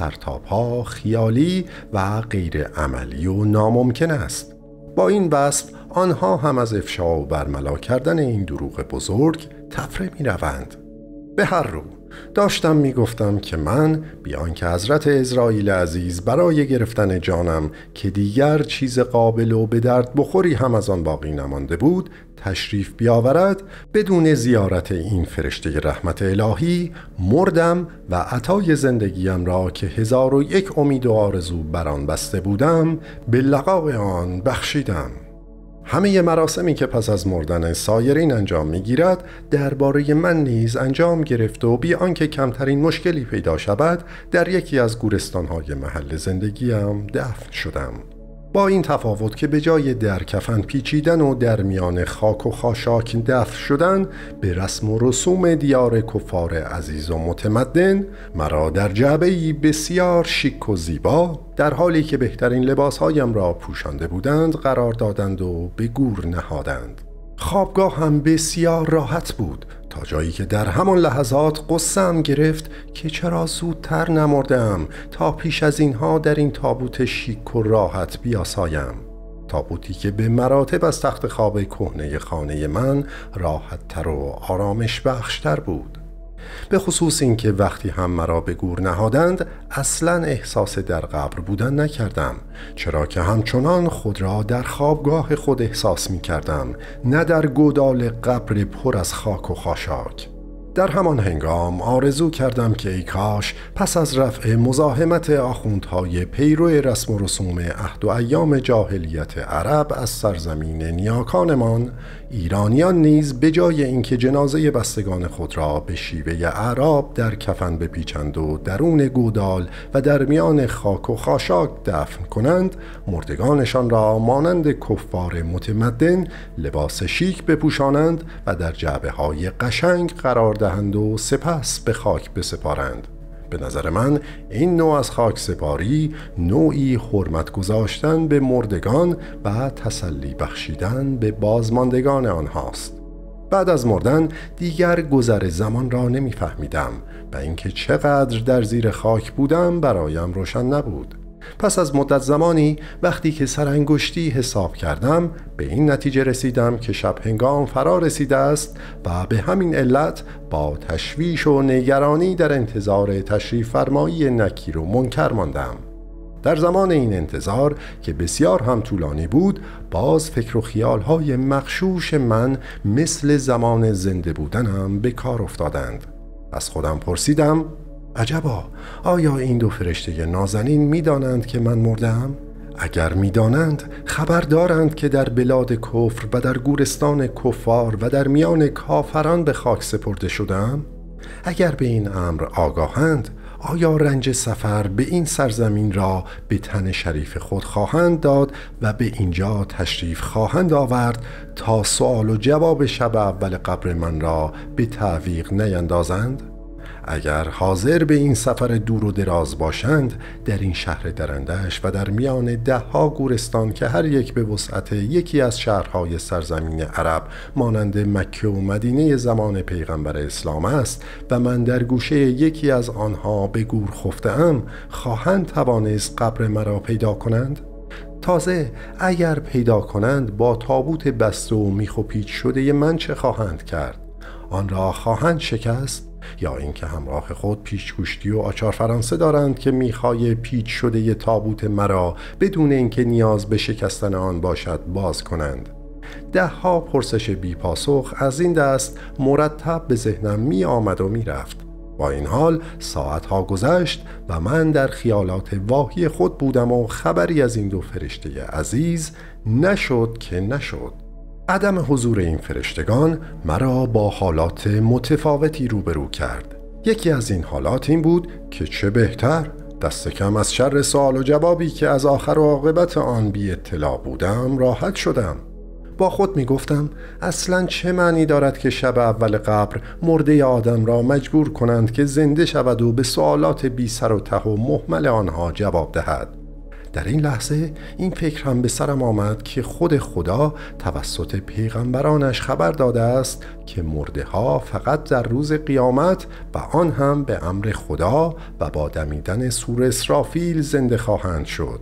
Speaker 1: سرتاپا خیالی و غیر عملی و ناممکن است. با این وصف آنها هم از افشا و برملا کردن این دروغ بزرگ تفره می روند. به هر رو داشتم می گفتم که من بیان که حضرت عزراییل عزیز برای گرفتن جانم که دیگر چیز قابل و به درد بخوری هم از آن باقی نمانده بود تشریف بیاورد، بدون زیارت این فرشته رحمت الهی مردم و عطای زندگیم را که هزار و یک امید و آرزو بر آن بسته بودم به لقاء آن بخشیدم. همه مراسمی که پس از مردن سایرین انجام می‌گیرد درباره من نیز انجام گرفت و بی آنکه کمترین مشکلی پیدا شود در یکی از گورستان‌های محل زندگیم دفن شدم. با این تفاوت که به جای در کفن پیچیدن و در میان خاک و خاشاک دفن شدن به رسم و رسوم دیار کفار عزیز و متمدن مرا در جعبه‌ای بسیار شیک و زیبا در حالی که بهترین لباسهایم را پوشانده بودند قرار دادند و به گور نهادند. خوابگاه هم بسیار راحت بود تا جایی که در همان لحظات قصه‌ام گرفت که چرا زودتر نمردم تا پیش از اینها در این تابوت شیک و راحت بیاسایم. تابوتی که به مراتب از تخت خواب کهنه خانه من راحت تر و آرامش بخشتر بود. به خصوص این که وقتی هم مرا به گور نهادند اصلا احساس در قبر بودن نکردم، چرا که همچنان خود را در خوابگاه خود احساس می کردم، نه در گودال قبر پر از خاک و خاشاک. در همان هنگام آرزو کردم که ای کاش پس از رفع مزاحمت آخوندهای پیرو رسم و رسوم عهد و ایام جاهلیت عرب از سرزمین نیاکانمان، ایرانیان نیز به جای اینکه جنازه بستگان خود را به شیوه اعراب در کفن بپیچند و درون گودال و در میان خاک و خاشاک دفن کنند، مردگانشان را مانند کفار متمدن لباس شیک بپوشانند و در جعبه های قشنگ قرار دهند و سپس به خاک بسپارند. به نظر من این نوع از خاک سپاری نوعی حرمت گذاشتن به مردگان و تسلی بخشیدن به بازماندگان آنهاست. بعد از مردن دیگر گذر زمان را نمی‌فهمیدم و اینکه چقدر در زیر خاک بودم برایم روشن نبود. پس از مدت زمانی وقتی که سرانگشتی حساب کردم به این نتیجه رسیدم که شب هنگام فرا رسیده است و به همین علت با تشویش و نگرانی در انتظار تشریف فرمایی نکیر و منکر ماندم. در زمان این انتظار که بسیار هم طولانی بود باز فکر و خیالهای مغشوش من مثل زمان زنده بودنم به کار افتادند. از خودم پرسیدم عجبا، آیا این دو فرشته نازنین می دانند که من مردم؟ اگر می دانند خبر دارند که در بلاد کفر و در گورستان کفار و در میان کافران به خاک سپرده شدم؟ اگر به این امر آگاهند آیا رنج سفر به این سرزمین را به تن شریف خود خواهند داد و به اینجا تشریف خواهند آورد تا سوال و جواب شب اول قبر من را به تعویق نیندازند؟ اگر حاضر به این سفر دور و دراز باشند در این شهر درندش و در میان ده ها گورستان که هر یک به وسعت یکی از شهرهای سرزمین عرب مانند مکه و مدینه زمان پیغمبر اسلام است و من در گوشه یکی از آنها به گور خفته‌ام، خواهند توانست قبر مرا پیدا کنند؟ تازه اگر پیدا کنند با تابوت بسته و میخ و پیچ شده من چه خواهند کرد؟ آن را خواهند شکست؟ یا اینکه همراه خود پیچ گوشتی و آچار فرانسه دارند که میخای پیچ شده ی تابوت مرا بدون اینکه نیاز به شکستن آن باشد باز کنند؟ ده ها پرسش بی پاسخ از این دست مرتب به ذهنم می آمد و می رفت. با این حال ساعت ها گذشت و من در خیالات واهی خود بودم و خبری از این دو فرشته عزیز نشد که نشد. عدم حضور این فرشتگان مرا با حالات متفاوتی روبرو کرد. یکی از این حالات این بود که چه بهتر دست کم از شر سوال و جوابی که از آخر و عاقبت آن بی اطلاع بودم راحت شدم. با خود می گفتم اصلاً چه معنی دارد که شب اول قبر مرده آدم را مجبور کنند که زنده شود و به سوالات بی سر و ته و مهمل آنها جواب دهد. در این لحظه این فکر هم به سرم آمد که خود خدا توسط پیغمبرانش خبر داده است که مرده ها فقط در روز قیامت و آن هم به امر خدا و با دمیدن سور اسرافیل زنده خواهند شد.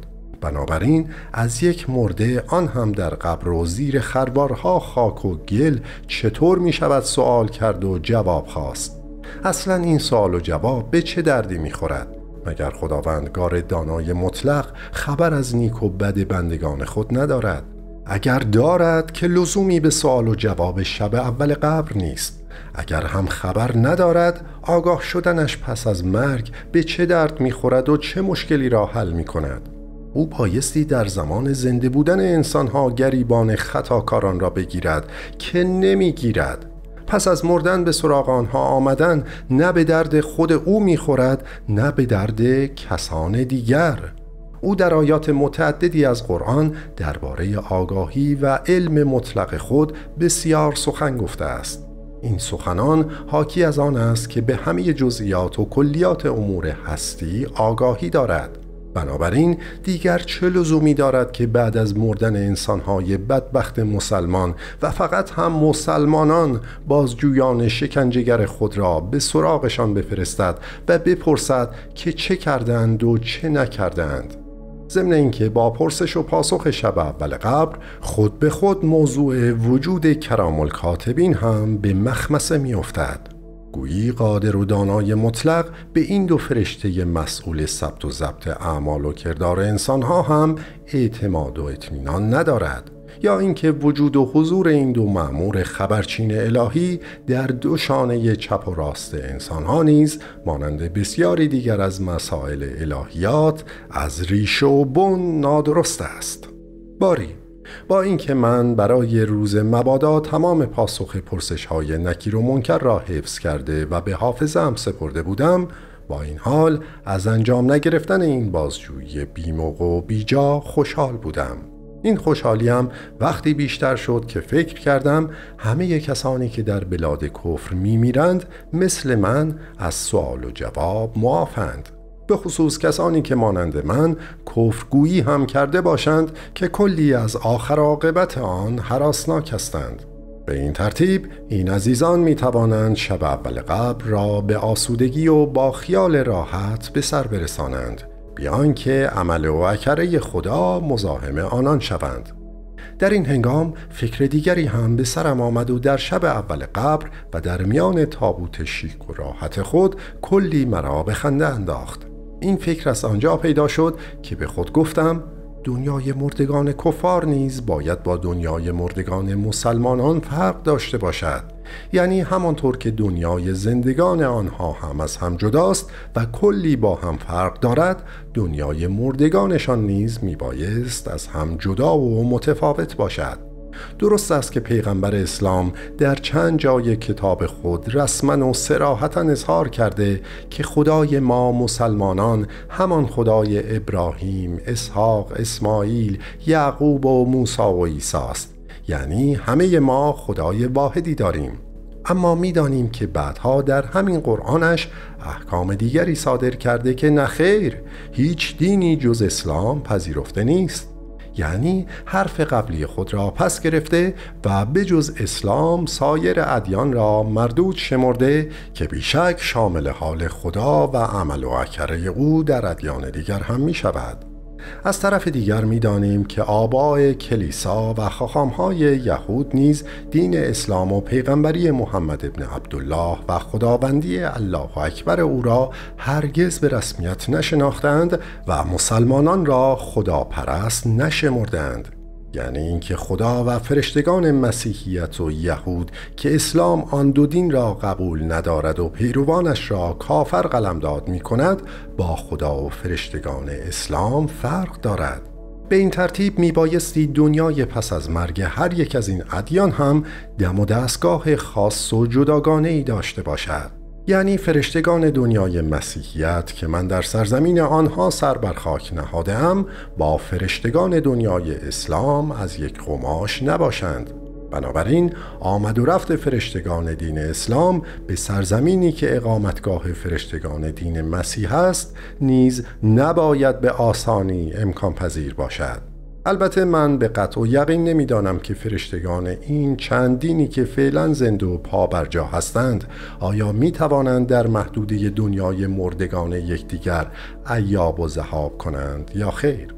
Speaker 1: بنابراین از یک مرده، آن هم در قبر و زیر خروارها خاک و گل، چطور می شود سوال کرد و جواب خواست؟ اصلا این سوال و جواب به چه دردی می خورد؟ مگر خداوندگار دانای مطلق خبر از نیک و بد بندگان خود ندارد؟ اگر دارد که لزومی به سوال و جواب شب اول قبر نیست. اگر هم خبر ندارد، آگاه شدنش پس از مرگ به چه درد می خورد و چه مشکلی را حل می کند؟ او بایستی در زمان زنده بودن انسانها گریبان خطاکاران را بگیرد که نمی گیرد. پس از مردن به سراغ آنها آمدن نه به درد خود او می خورد، نه به درد کسان دیگر. او در آیات متعددی از قرآن درباره آگاهی و علم مطلق خود بسیار سخن گفته است. این سخنان حاکی از آن است که به همه جزئیات و کلیات امور هستی آگاهی دارد. بنابراین دیگر چه لزومی دارد که بعد از مردن انسانهای بدبخت مسلمان و فقط هم مسلمانان بازجویان شکنجهگر خود را به سراغشان بفرستد و بپرسد که چه کردند و چه نکردند؟ ضمن اینکه با پرسش و پاسخ شب اول قبر خود به خود موضوع وجود کرام الکاتبین هم به مخمسه می افتد. گویی قادر و دانای مطلق به این دو فرشته مسئول ثبت و ضبط اعمال و کردار انسانها هم اعتماد و اطمینان ندارد، یا اینکه وجود و حضور این دو مأمور خبرچین الهی در دو شانه چپ و راست انسانها نیز مانند بسیاری دیگر از مسائل الهیات از ریشه و بن نادرست است. باری با اینکه من برای روز مبادا تمام پاسخ پرسش‌های نکیر و منکر را حفظ کرده و به حافظه‌ام سپرده بودم، با این حال از انجام نگرفتن این بازجویی بی‌موقع و بیجا خوشحال بودم. این خوشحالیم وقتی بیشتر شد که فکر کردم همه کسانی که در بلاد کفر می‌میرند مثل من از سوال و جواب معافند، به خصوص کسانی که مانند من کفرگویی هم کرده باشند که کلی از آخر عاقبت آن هراسناک هستند. به این ترتیب این عزیزان می توانند شب اول قبر را به آسودگی و با خیال راحت به سر برسانند، بیان که عمل و اکره خدا مزاحم آنان شوند. در این هنگام فکر دیگری هم به سرم آمد و در شب اول قبر و در میان تابوت شیک و راحت خود کلی مرا به خنده انداخت. این فکر از آنجا پیدا شد که به خود گفتم دنیای مردگان کفار نیز باید با دنیای مردگان مسلمانان فرق داشته باشد، یعنی همانطور که دنیای زندگان آنها هم از هم جداست و کلی با هم فرق دارد، دنیای مردگانشان نیز میبایست از هم جدا و متفاوت باشد. درست است که پیغمبر اسلام در چند جای کتاب خود رسما و صراحتا اظهار کرده که خدای ما مسلمانان همان خدای ابراهیم، اسحاق، اسماعیل، یعقوب و موسی و عیسی است، یعنی همه ما خدای واحدی داریم. اما می‌دانیم که بعدها در همین قرآنش احکام دیگری صادر کرده که نخیر، هیچ دینی جز اسلام پذیرفته نیست، یعنی حرف قبلی خود را پس گرفته و بجز اسلام سایر ادیان را مردود شمرده که بیشک شامل حال خدا و عمل و اکره او در ادیان دیگر هم می شود. از طرف دیگر می دانیم که آباء کلیسا و خاخامهای یهود نیز دین اسلام و پیغمبری محمد ابن عبدالله و خداوندی الله اکبر او را هرگز به رسمیت نشناختند و مسلمانان را خداپرست نشمردند، یعنی اینکه خدا و فرشتگان مسیحیت و یهود که اسلام آن دو دین را قبول ندارد و پیروانش را کافر قلمداد می کند، با خدا و فرشتگان اسلام فرق دارد. به این ترتیب می بایستی دنیای پس از مرگ هر یک از این ادیان هم دم و دستگاه خاص و جداگانه ای داشته باشد، یعنی فرشتگان دنیای مسیحیت که من در سرزمین آنها سر بر خاک نهاده‌ام با فرشتگان دنیای اسلام از یک قماش نباشند. بنابراین آمد و رفت فرشتگان دین اسلام به سرزمینی که اقامتگاه فرشتگان دین مسیح است نیز نباید به آسانی امکان پذیر باشد. البته من به قطع و یقین نمیدانم که فرشتگان این چند دینی که فعلا زنده و پا بر جا هستند آیا می توانند در محدوده دنیای مردگان یکدیگر ایاب و ذهاب کنند یا خیر.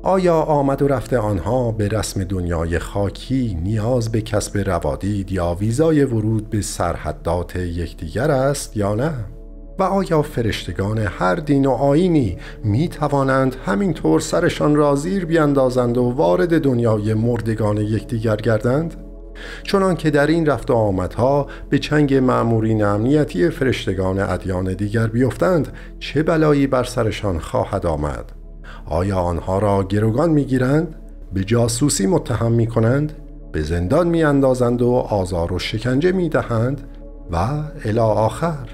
Speaker 1: آیا آمد و رفت آنها به رسم دنیای خاکی نیاز به کسب روادید یا ویزای ورود به سرحدات یکدیگر است یا نه؟ و آیا فرشتگان هر دین و آیینی می توانند همینطور سرشان را زیر بیندازند و وارد دنیای مردگان یکدیگر گردند؟ چنان که در این رفت و آمدها به چنگ مأمورین امنیتی فرشتگان ادیان دیگر بیفتند، چه بلایی بر سرشان خواهد آمد؟ آیا آنها را گروگان میگیرند؟ به جاسوسی متهم می کنند؟ به زندان می اندازند و آزار و شکنجه می دهند؟ و الی آخر.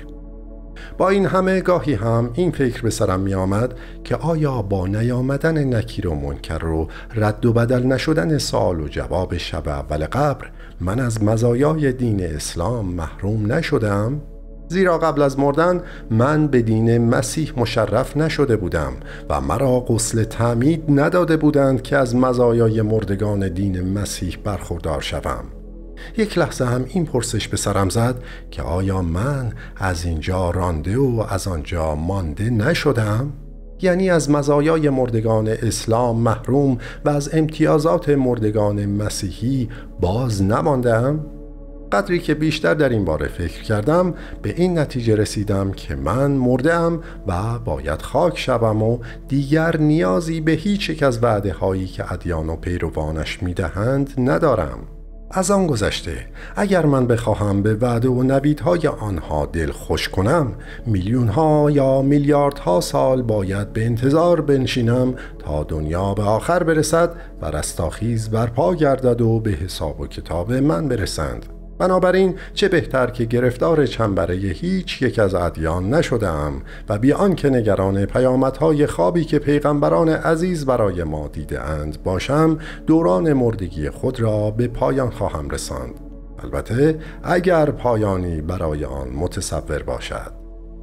Speaker 1: با این همه گاهی هم این فکر به سرم می آمد که آیا با نیامدن نکیر و منکر و رد و بدل نشدن سوال و جواب شب اول قبر من از مزایای دین اسلام محروم نشدم؟ زیرا قبل از مردن من به دین مسیح مشرف نشده بودم و مرا غسل تعمید نداده بودند که از مزایای مردگان دین مسیح برخوردار شوم. یک لحظه هم این پرسش به سرم زد که آیا من از اینجا رانده و از آنجا مانده نشدم؟ یعنی از مزایای مردگان اسلام محروم و از امتیازات مردگان مسیحی باز نماندم؟ قدری که بیشتر در این باره فکر کردم به این نتیجه رسیدم که من مرده‌ام و باید خاک شوم و دیگر نیازی به هیچ یک از وعده هایی که ادیان و پیروانش میدهند ندارم. از آن گذشته اگر من بخواهم به وعده و نویدهای آنها دل خوش کنم، میلیون ها یا میلیاردها سال باید به انتظار بنشینم تا دنیا به آخر برسد و رستاخیز برپا گردد و به حساب و کتاب من برسند. بنابراین چه بهتر که گرفتار چنبره هیچ یک از ادیان نشدم و بی آنکه نگران پیامدهای خوابی که پیغمبران عزیز برای ما دیده اند باشم، دوران مردگی خود را به پایان خواهم رساند. البته اگر پایانی برای آن متصور باشد.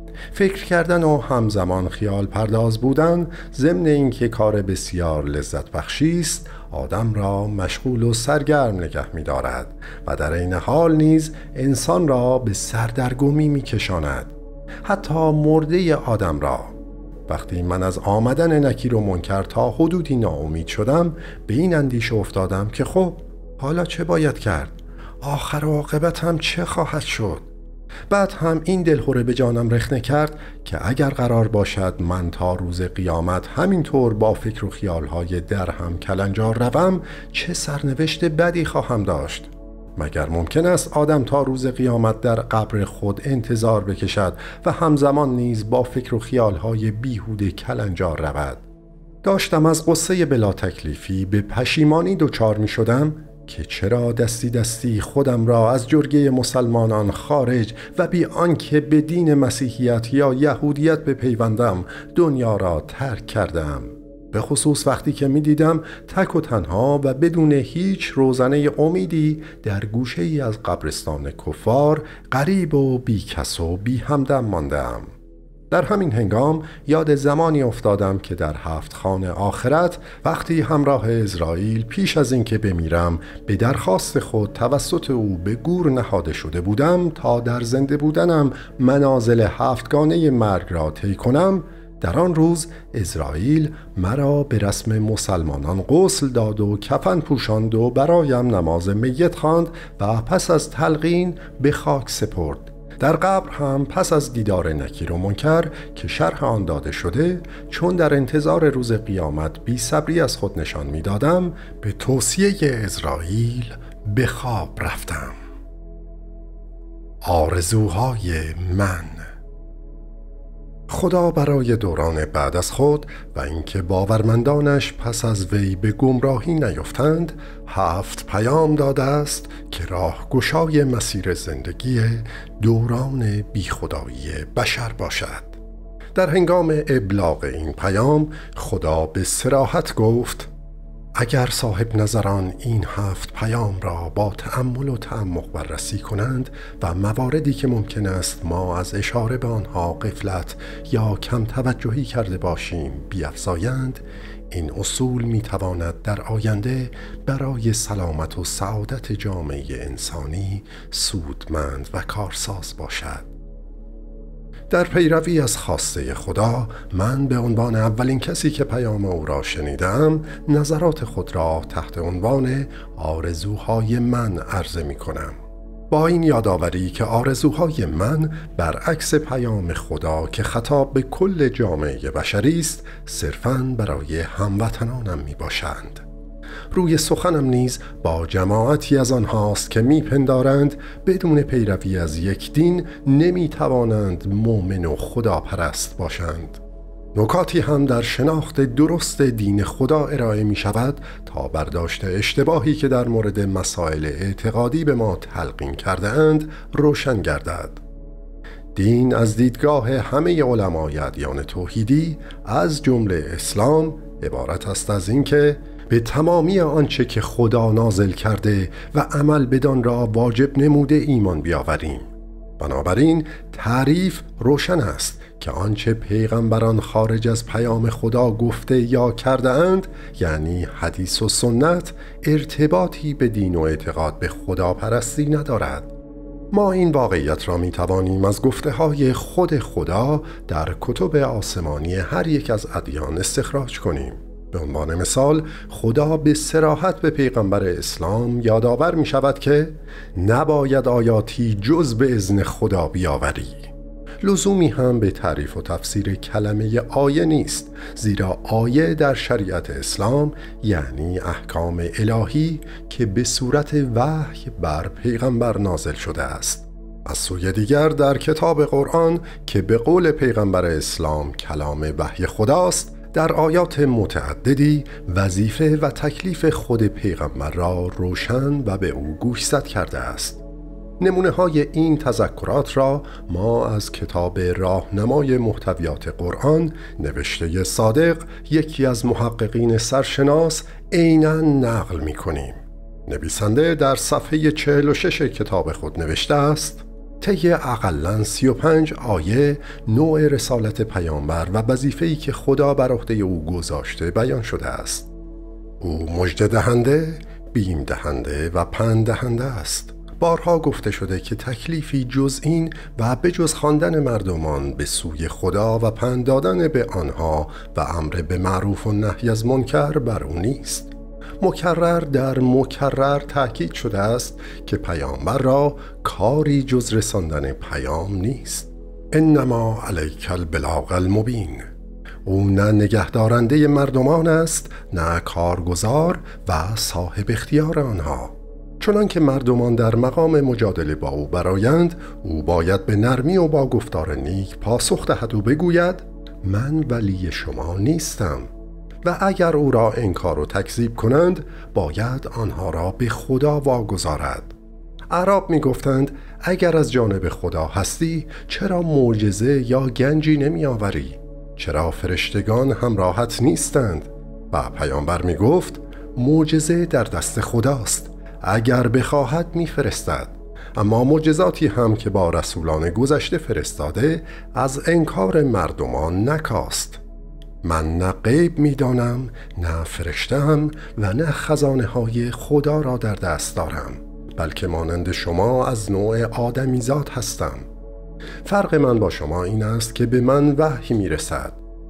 Speaker 1: فکر کردن و همزمان خیال پرداز بودن ضمن اینکه کار بسیار لذت بخشی است، آدم را مشغول و سرگرم نگه می دارد و در این حال نیز انسان را به سردرگمی می کشاند، حتی مرده آدم را. وقتی من از آمدن نکیر و منکر تا حدودی ناامید شدم، به این اندیشه افتادم که خب حالا چه باید کرد؟ آخر و عاقبت هم چه خواهد شد؟ بعد هم این دلهره به جانم رخنه کرد که اگر قرار باشد من تا روز قیامت همینطور با فکر و خیالهای در هم کلنجار روم، چه سرنوشت بدی خواهم داشت. مگر ممکن است آدم تا روز قیامت در قبر خود انتظار بکشد و همزمان نیز با فکر و خیالهای بیهوده کلنجار رود؟ داشتم از غصه بلا تکلیفی به پشیمانی دچار می شدم که چرا دستی دستی خودم را از جرگه مسلمانان خارج و بی آنکه به دین مسیحیت یا یهودیت بپیوندم دنیا را ترک کردم، به خصوص وقتی که می دیدم تک و تنها و بدون هیچ روزنه امیدی در گوشه ای از قبرستان کفار غریب و بی کس و بی همدم ماندم. در همین هنگام یاد زمانی افتادم که در هفت خانه آخرت وقتی همراه عزرائیل پیش از اینکه بمیرم به درخواست خود توسط او به گور نهاده شده بودم تا در زنده بودنم منازل هفتگانه مرگ را طی کنم. در آن روز عزرائیل مرا به رسم مسلمانان غسل داد و کفن پوشاند و برایم نماز میت خواند و پس از تلقین به خاک سپرد. در قبر هم پس از دیدار نکیر و منکر که شرح آن داده شده، چون در انتظار روز قیامت بی صبری از خود نشان می دادم، به توصیه عزرائیل به خواب رفتم. آرزوهای من. خدا برای دوران بعد از خود و اینکه باورمندانش پس از وی به گمراهی نیفتند، هفت پیام داده است که راه گشای مسیر زندگی دوران بیخدایی بشر باشد. در هنگام ابلاغ این پیام خدا به صراحت گفت: اگر صاحب نظران این هفت پیام را با تأمل و تعمق بررسی کنند و مواردی که ممکن است ما از اشاره به آنها غفلت یا کم توجهی کرده باشیم بیفزایند، این اصول میتواند در آینده برای سلامت و سعادت جامعه انسانی سودمند و کارساز باشد. در پیروی از خواسته خدا من به عنوان اولین کسی که پیام او را شنیدم نظرات خود را تحت عنوان آرزوهای من عرضه می کنم، با این یادآوری که آرزوهای من برعکس پیام خدا که خطاب به کل جامعه بشری است صرفاً برای هموطنانم می باشند. روی سخنم نیز با جماعتی از آنهاست که میپندارند بدون پیروی از یک دین نمیتوانند مؤمن و خداپرست باشند. نکاتی هم در شناخت درست دین خدا ارائه می شود تا برداشت اشتباهی که در مورد مسائل اعتقادی به ما تلقین کرده اند روشن گردد. دین از دیدگاه همه علمای ادیان توحیدی از جمله اسلام عبارت است از اینکه به تمامی آنچه که خدا نازل کرده و عمل بدان را واجب نموده ایمان بیاوریم. بنابراین تعریف روشن است که آنچه پیغمبران خارج از پیام خدا گفته یا کرده اند، یعنی حدیث و سنت، ارتباطی به دین و اعتقاد به خداپرستی ندارد. ما این واقعیت را می توانیم از گفته های خود خدا در کتب آسمانی هر یک از ادیان استخراج کنیم. به عنوان مثال خدا به صراحت به پیغمبر اسلام یادآور می شود که نباید آیاتی جز به اذن خدا بیاوری. لزومی هم به تعریف و تفسیر کلمه آیه نیست، زیرا آیه در شریعت اسلام یعنی احکام الهی که به صورت وحی بر پیغمبر نازل شده است. از سوی دیگر در کتاب قرآن که به قول پیغمبر اسلام کلام وحی خداست، در آیات متعددی وظیفه و تکلیف خود پیغمبر را روشن و به او گوشزد کرده است. نمونه های این تذکرات را ما از کتاب راهنمای محتویات قرآن نوشته صادق، یکی از محققین سرشناس، عیناً نقل می کنیم. نویسنده در صفحه چهل و شش کتاب خود نوشته است: طی اقلاً سی و پنج آیه نوع رسالت پیامبر و وظیفه‌ای که خدا بر عهده او گذاشته بیان شده است. او مژده دهنده، بیم دهنده و پند دهنده است. بارها گفته شده که تکلیفی جز این و به جز خواندن مردمان به سوی خدا و پند دادن به آنها و امر به معروف و نهی از منکر بر او نیست. مکرر در مکرر تأکید شده است که پیامبر را کاری جز رساندن پیام نیست. انما علیک البلاغ المبین. او نه نگهدارنده مردمان است، نه کارگزار و صاحب اختیار آنها. چنان که مردمان در مقام مجادله با او برآیند، او باید به نرمی و با گفتار نیک پاسخ دهد و بگوید من ولی شما نیستم، و اگر او را انکار و تکذیب کنند باید آنها را به خدا واگذارد. اعراب می گفتند اگر از جانب خدا هستی چرا معجزه یا گنجی نمی آوری؟ چرا فرشتگان همراهت نیستند؟ و پیامبر می گفت معجزه در دست خداست، اگر بخواهد می فرستد. اما معجزاتی هم که با رسولان گذشته فرستاده از انکار مردمان نکاست. من نه غیب می دانم، نه فرشته‌ام و نه خزانه های خدا را در دست دارم، بلکه مانند شما از نوع آدمیزاد هستم. فرق من با شما این است که به من وحی می رسد.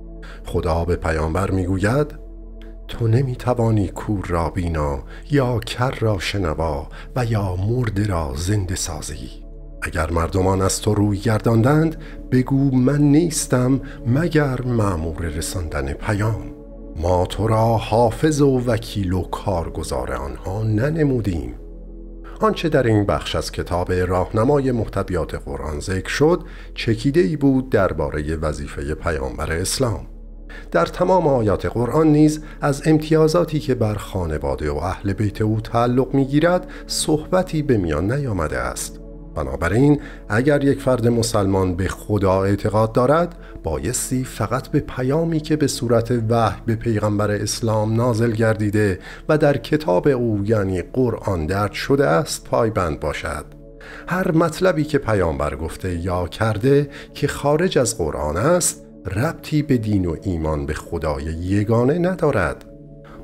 Speaker 1: خدا به پیامبر می گوید تو نمی توانی کور را بینا یا کر را شنوا و یا مرده را زنده سازی. اگر مردمان از تو روی گرداندند بگو من نیستم مگر مأمور رساندن پیام. ما تو را حافظ و وکیل و کارگزار آنها ننمودیم. آنچه در این بخش از کتاب راهنمای محتویات قرآن ذکر شد چکیده‌ای بود درباره وظیفه پیامبر اسلام. در تمام آیات قرآن نیز از امتیازاتی که بر خانواده و اهل بیت او تعلق می‌گیرد صحبتی به میان نیامده است. بنابراین اگر یک فرد مسلمان به خدا اعتقاد دارد بایستی فقط به پیامی که به صورت وحی به پیغمبر اسلام نازل گردیده و در کتاب او یعنی قرآن درج شده است پایبند باشد. هر مطلبی که پیامبر گفته یا کرده که خارج از قرآن است ربطی به دین و ایمان به خدای یگانه ندارد.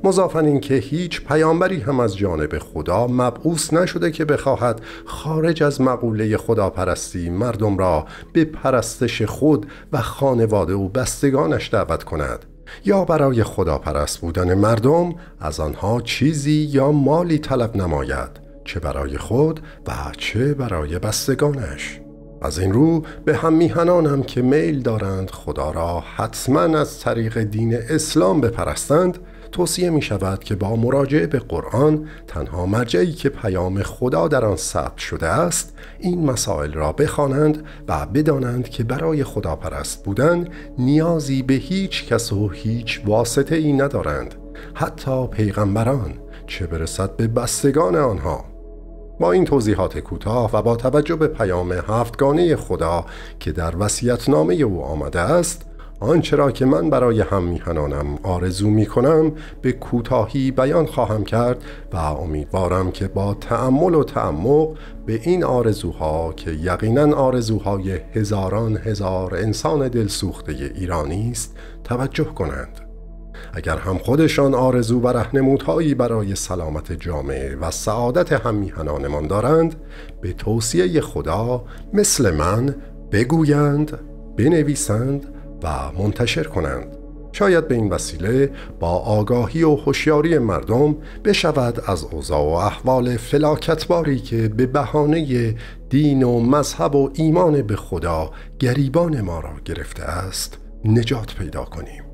Speaker 1: مضافاً این که هیچ پیامبری هم از جانب خدا مبعوث نشده که بخواهد خارج از مقوله خداپرستی مردم را به پرستش خود و خانواده و بستگانش دعوت کند یا برای خداپرست بودن مردم از آنها چیزی یا مالی طلب نماید، چه برای خود و چه برای بستگانش. از این رو به هم میهنانم که میل دارند خدا را حتما از طریق دین اسلام بپرستند، توصیه می شود که با مراجعه به قرآن، تنها مرجعی که پیام خدا در آن ثبت شده است، این مسائل را بخوانند و بدانند که برای خداپرست بودن نیازی به هیچ کس و هیچ واسطه ای ندارند، حتی پیغمبران، چه برسد به بستگان آنها. با این توضیحات کوتاه و با توجه به پیام هفتگانه خدا که در وصیت‌نامه او آمده است، آنچه را که من برای هم میهنانم آرزو می کنم به کوتاهی بیان خواهم کرد و امیدوارم که با تأمل و تعمق به این آرزوها که یقیناً آرزوهای هزاران هزار انسان دلسوخته ایرانی است توجه کنند. اگر هم خودشان آرزو و راهنمودهایی برای سلامت جامعه و سعادت هم میهنانمان دارند، به توصیه خدا مثل من بگویند، بنویسند و منتشر کنند. شاید به این وسیله با آگاهی و هوشیاری مردم بشود از اوضاع و احوال فلاکتباری که به بهانه دین و مذهب و ایمان به خدا گریبان ما را گرفته است نجات پیدا کنیم.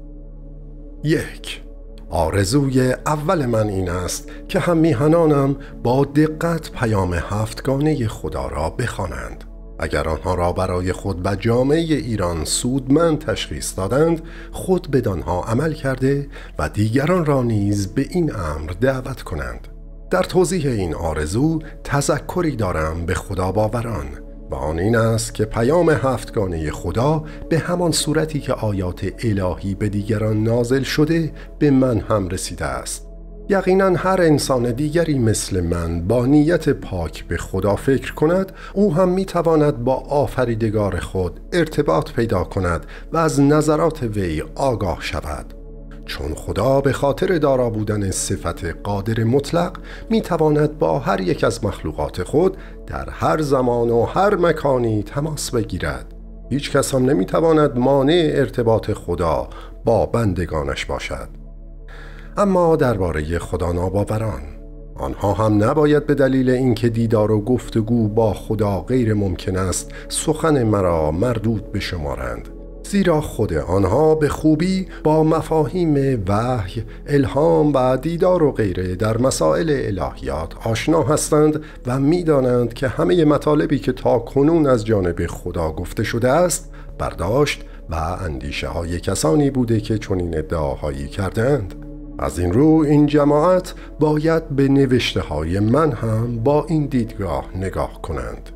Speaker 1: یک، آرزوی اول من این است که هم میهنانم با دقت پیام هفتگانه خدا را بخوانند. اگر آنها را برای خود و جامعه ایران سودمند تشخیص دادند، خود بدانها عمل کرده و دیگران را نیز به این امر دعوت کنند. در توضیح این آرزو تذکری دارم به خدا باوران و آن این است که پیام هفتگانه خدا به همان صورتی که آیات الهی به دیگران نازل شده به من هم رسیده است. یقیناً هر انسان دیگری مثل من با نیت پاک به خدا فکر کند، او هم میتواند با آفریدگار خود ارتباط پیدا کند و از نظرات وی آگاه شود. چون خدا به خاطر دارا بودن صفت قادر مطلق میتواند با هر یک از مخلوقات خود در هر زمان و هر مکانی تماس بگیرد. هیچ کس هم نمیتواند مانع ارتباط خدا با بندگانش باشد. اما درباره خدا ناباوران، آنها هم نباید به دلیل اینکه دیدار و گفتگو با خدا غیر ممکن است سخن مرا مردود بشمارند، زیرا خود آنها به خوبی با مفاهیم وحی، الهام و دیدار و غیره در مسائل الهیات آشنا هستند و می‌دانند که همه مطالبی که تا کنون از جانب خدا گفته شده است برداشت و اندیشه های کسانی بوده که چنین ادعاهایی کردند. از این رو این جماعت باید به نوشته های من هم با این دیدگاه نگاه کنند.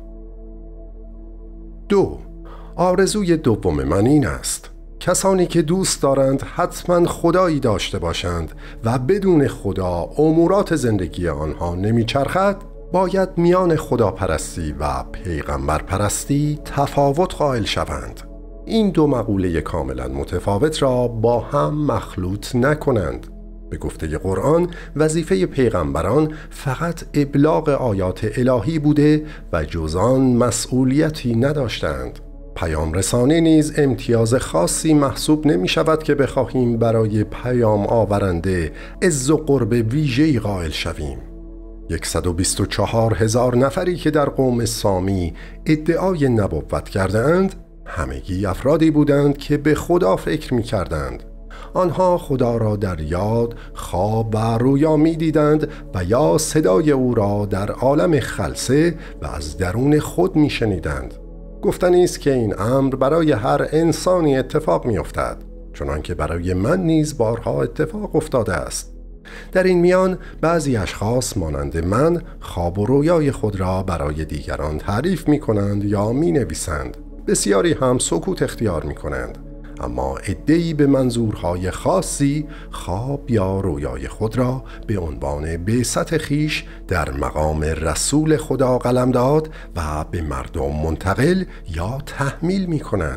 Speaker 1: دو، آرزوی دوم من این است: کسانی که دوست دارند حتما خدایی داشته باشند و بدون خدا امورات زندگی آنها نمیچرخد، باید میان خداپرستی و پیغمبر پرستی تفاوت قائل شوند. این دو مقوله کاملا متفاوت را با هم مخلوط نکنند. به گفته قرآن وظیفه پیغمبران فقط ابلاغ آیات الهی بوده و جز آن مسئولیتی نداشتند. پیام رسانی نیز امتیاز خاصی محسوب نمی شود که بخواهیم برای پیام آورنده عز و قرب ویژه‌ای قائل شویم. صد و بیست و چهار هزار نفری که در قوم سامی ادعای نبوت کرده اند، همگی افرادی بودند که به خدا فکر می کردند. آنها خدا را در یاد، خواب و رویا می دیدند و یا صدای او را در عالم خلسه و از درون خود می شنیدند. گفتنی است که این امر برای هر انسانی اتفاق می افتد، چنانکه برای من نیز بارها اتفاق افتاده است. در این میان بعضی اشخاص مانند من خواب و رویای خود را برای دیگران تعریف می کنند یا می نویسند. بسیاری هم سکوت اختیار می کنند، اما عده‌ای به منظورهای خاصی خواب یا رویای خود را به عنوان بعثت خویش در مقام رسول خدا قلمداد و به مردم منتقل یا تحمیل می کنند.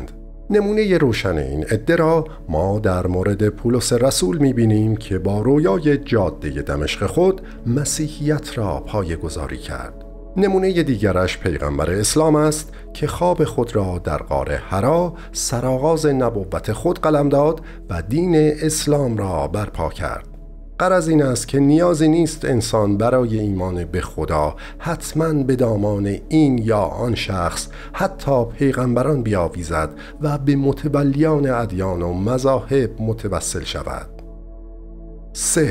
Speaker 1: نمونه روشن این عده را ما در مورد پولس رسول می‌بینیم که با رویای جاده دمشق خود مسیحیت را پایه‌گذاری کرد. نمونه دیگرش پیغمبر اسلام است که خواب خود را در غار حرا سرآغاز نبوت خود قلم داد و دین اسلام را برپا کرد. غرض این است که نیازی نیست انسان برای ایمان به خدا حتماً به دامان این یا آن شخص حتی پیغمبران بیاویزد و به متولیان ادیان و مذاهب متوسل شود. سه.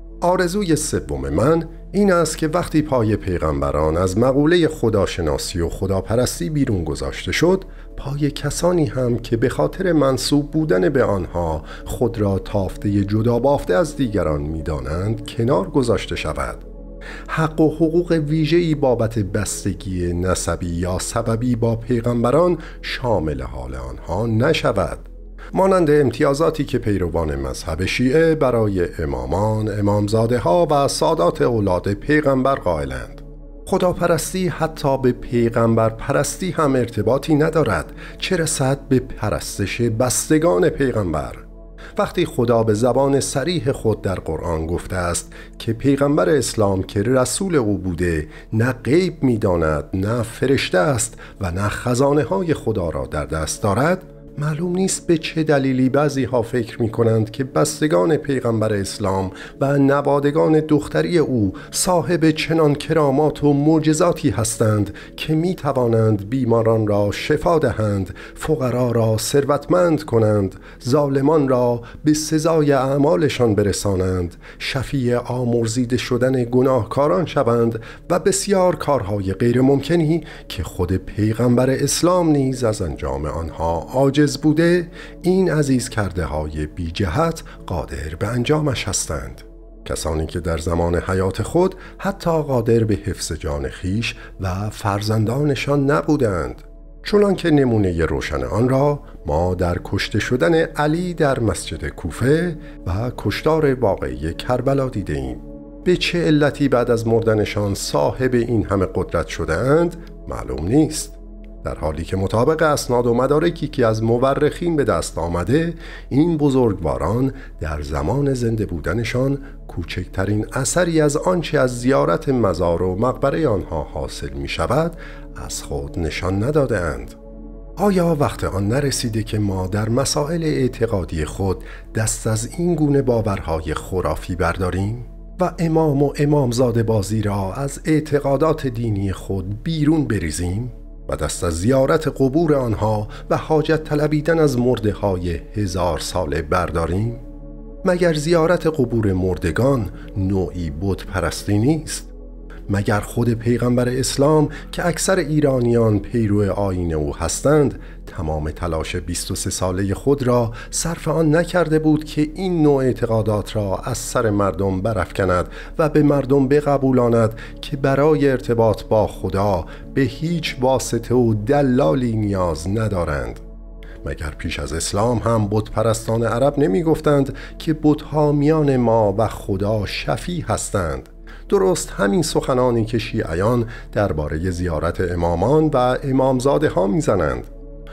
Speaker 1: آرزوی سوم من این است که وقتی پای پیغمبران از مقوله خداشناسی و خداپرستی بیرون گذاشته شد، پای کسانی هم که به خاطر منسوب بودن به آنها خود را تافته جدا بافته از دیگران می‌دانند کنار گذاشته شود. حق و حقوق ویژه‌ای بابت بستگی نسبی یا سببی با پیغمبران شامل حال آنها نشود، مانند امتیازاتی که پیروان مذهب شیعه برای امامان، امامزاده ها و سادات اولاد پیغمبر قائلند. خداپرستی حتی به پیغمبر پرستی هم ارتباطی ندارد، چه رسد به پرستش بستگان پیغمبر. وقتی خدا به زبان صریح خود در قرآن گفته است که پیغمبر اسلام که رسول او بوده نه غیب می‌داند، نه فرشته است و نه خزانه های خدا را در دست دارد، معلوم نیست به چه دلیلی بعضی ها فکر می کنند که بستگان پیغمبر اسلام و نوادگان دختری او صاحب چنان کرامات و معجزاتی هستند که می توانند بیماران را شفا دهند، فقرا را ثروتمند کنند، ظالمان را به سزای اعمالشان برسانند، شفیع آمرزیده شدن گناهکاران شوند و بسیار کارهای غیر ممکنی که خود پیغمبر اسلام نیز از انجام آنها عاجز بوده. این عزیز کرده های بی جهت قادر به انجامش هستند. کسانی که در زمان حیات خود حتی قادر به حفظ جان خیش و فرزندانشان نبودند، چنان که نمونه روشن آن را ما در کشته شدن علی در مسجد کوفه و کشتار واقعی کربلا دیده ایم. به چه علتی بعد از مردنشان صاحب این همه قدرت شدند معلوم نیست، در حالی که مطابق اسناد و مدارکی که از مورخین به دست آمده، این بزرگواران در زمان زنده بودنشان کوچکترین اثری از آنچه از زیارت مزار و مقبره آنها حاصل می شود از خود نشان ندادند. آیا وقت آن نرسیده که ما در مسائل اعتقادی خود دست از این گونه باورهای خرافی برداریم و امام و امامزاده بازی را از اعتقادات دینی خود بیرون بریزیم و دست از زیارت قبور آنها و حاجت طلبیدن از مرده های هزار ساله برداریم؟ مگر زیارت قبور مردگان نوعی بت پرستی نیست؟ مگر خود پیغمبر اسلام که اکثر ایرانیان پیرو آیین او هستند تمام تلاش بیست و سه ساله خود را صرف آن نکرده بود که این نوع اعتقادات را از سر مردم برافکند و به مردم بقبولاند که برای ارتباط با خدا به هیچ واسطه و دلالی نیاز ندارند؟ مگر پیش از اسلام هم بت پرستان عرب نمی گفتند که بت‌ها میان ما و خدا شفیع هستند؟ درست همین سخنانی که شیعیان درباره زیارت امامان و امامزاده ها میزنند.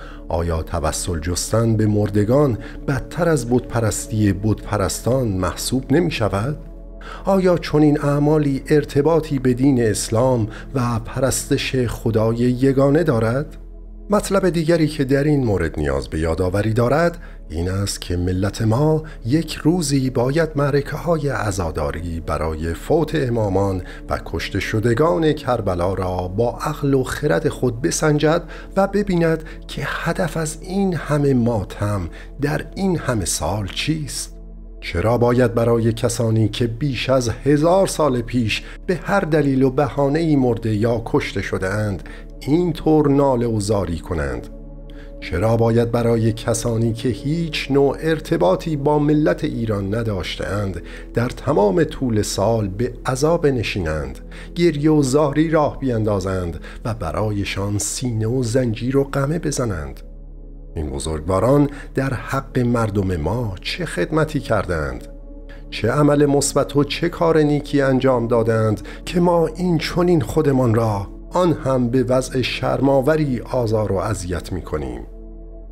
Speaker 1: آیا توسل جستن به مردگان بدتر از بت پرستی بت پرستان محسوب نمی شود؟ آیا چنین اعمالی ارتباطی به دین اسلام و پرستش خدای یگانه دارد؟ مطلب دیگری که در این مورد نیاز به یادآوری دارد این است که ملت ما یک روزی باید معرکه های عزاداری برای فوت امامان و کشته شدگان کربلا را با عقل و خرد خود بسنجد و ببیند که هدف از این همه ماتم در این همه سال چیست؟ چرا باید برای کسانی که بیش از هزار سال پیش به هر دلیل و بهانه‌ای مرده یا کشته شده اند این طور ناله و زاری کنند؟ چرا باید برای کسانی که هیچ نوع ارتباطی با ملت ایران نداشته‌اند در تمام طول سال به عذاب نشینند، گریه و زاری راه بیندازند و برایشان سینه و زنجیر و قمه بزنند؟ این بزرگواران در حق مردم ما چه خدمتی کردند؟ چه عمل مثبت و چه کار نیکی انجام دادند که ما این چنین خودمان را آن هم به وضع شرم‌آوری آزار و اذیت می‌کنیم؟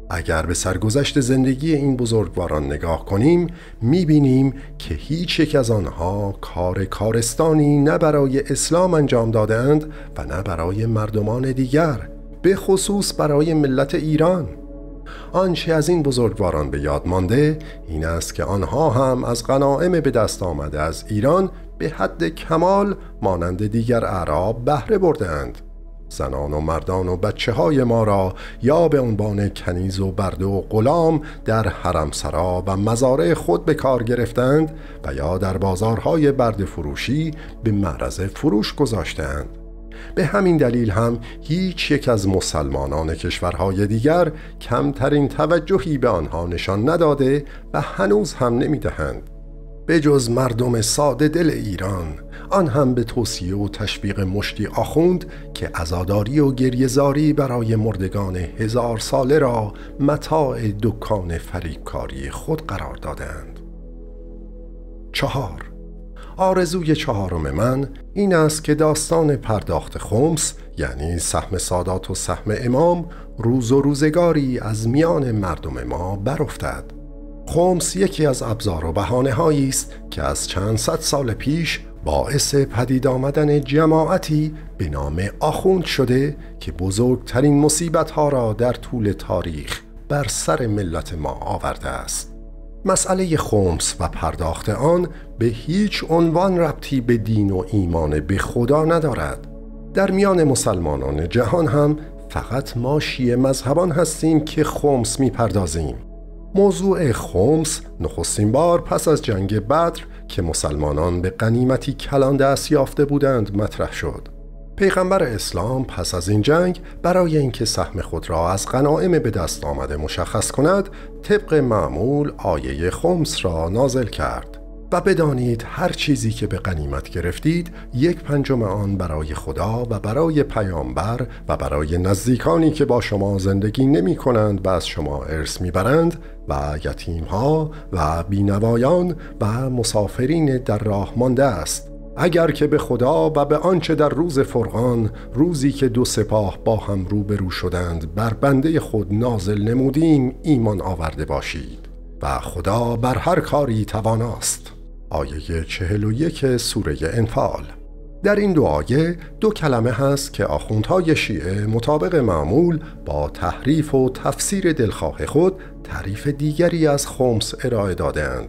Speaker 1: اگر به سرگذشت زندگی این بزرگواران نگاه کنیم می‌بینیم که هیچ یک از آنها کار کارستانی نه برای اسلام انجام دادند و نه برای مردمان دیگر، به خصوص برای ملت ایران. آنچه از این بزرگواران به یاد مانده این است که آنها هم از غنایم به دست آمده از ایران به حد کمال مانند دیگر اعراب بهره بردند. زنان و مردان و بچه های ما را یا به عنوان کنیز و برده و غلام در حرمسرا و مزارع خود به کار گرفتند و یا در بازارهای برده فروشی به معرض فروش گذاشتند. به همین دلیل هم هیچ یک از مسلمانان کشورهای دیگر کمترین توجهی به آنها نشان نداده و هنوز هم نمیدهند. به جز مردم ساده دل ایران، آن هم به توصیه و تشویق مشتی آخوند که عزاداری و گریه‌زاری برای مردگان هزار ساله را متاع دکان فریبکاری خود قرار دادند. چهار. آرزوی چهارم من این است که داستان پرداخت خمس، یعنی سهم سادات و سهم امام، روز و روزگاری از میان مردم ما برافتد. خمس یکی از ابزار و بهانه‌هایی است که از چند صد سال پیش باعث پدید آمدن جماعتی به نام آخوند شده که بزرگترین مصیبت‌ها را در طول تاریخ بر سر ملت ما آورده است. مسئله خمس و پرداخت آن به هیچ عنوان ربطی به دین و ایمان به خدا ندارد. در میان مسلمانان جهان هم فقط ما شیعه مذهبان هستیم که خمس می پردازیم. موضوع خمس نخستین بار پس از جنگ بدر که مسلمانان به غنیمتی کلان دست یافته بودند مطرح شد. پیغمبر اسلام پس از این جنگ برای اینکه سهم خود را از غنایم به دست آمده مشخص کند، طبق معمول آیه خمس را نازل کرد و بدانید هر چیزی که به غنیمت گرفتید یک پنجم آن برای خدا و برای پیامبر و برای نزدیکانی که با شما زندگی نمی کنند و از شما ارث می برند و یتیمها و بینوایان و مسافرین در راه مانده است، اگر که به خدا و به آنچه در روز فرقان، روزی که دو سپاه با هم روبرو شدند، بر بنده خود نازل نمودیم ایمان آورده باشید و خدا بر هر کاری تواناست. آیه چهل و یک سوره انفال. در این دو آیه دو کلمه هست که آخوندهای شیعه مطابق معمول با تحریف و تفسیر دلخواه خود تعریف دیگری از خمس ارائه دادند.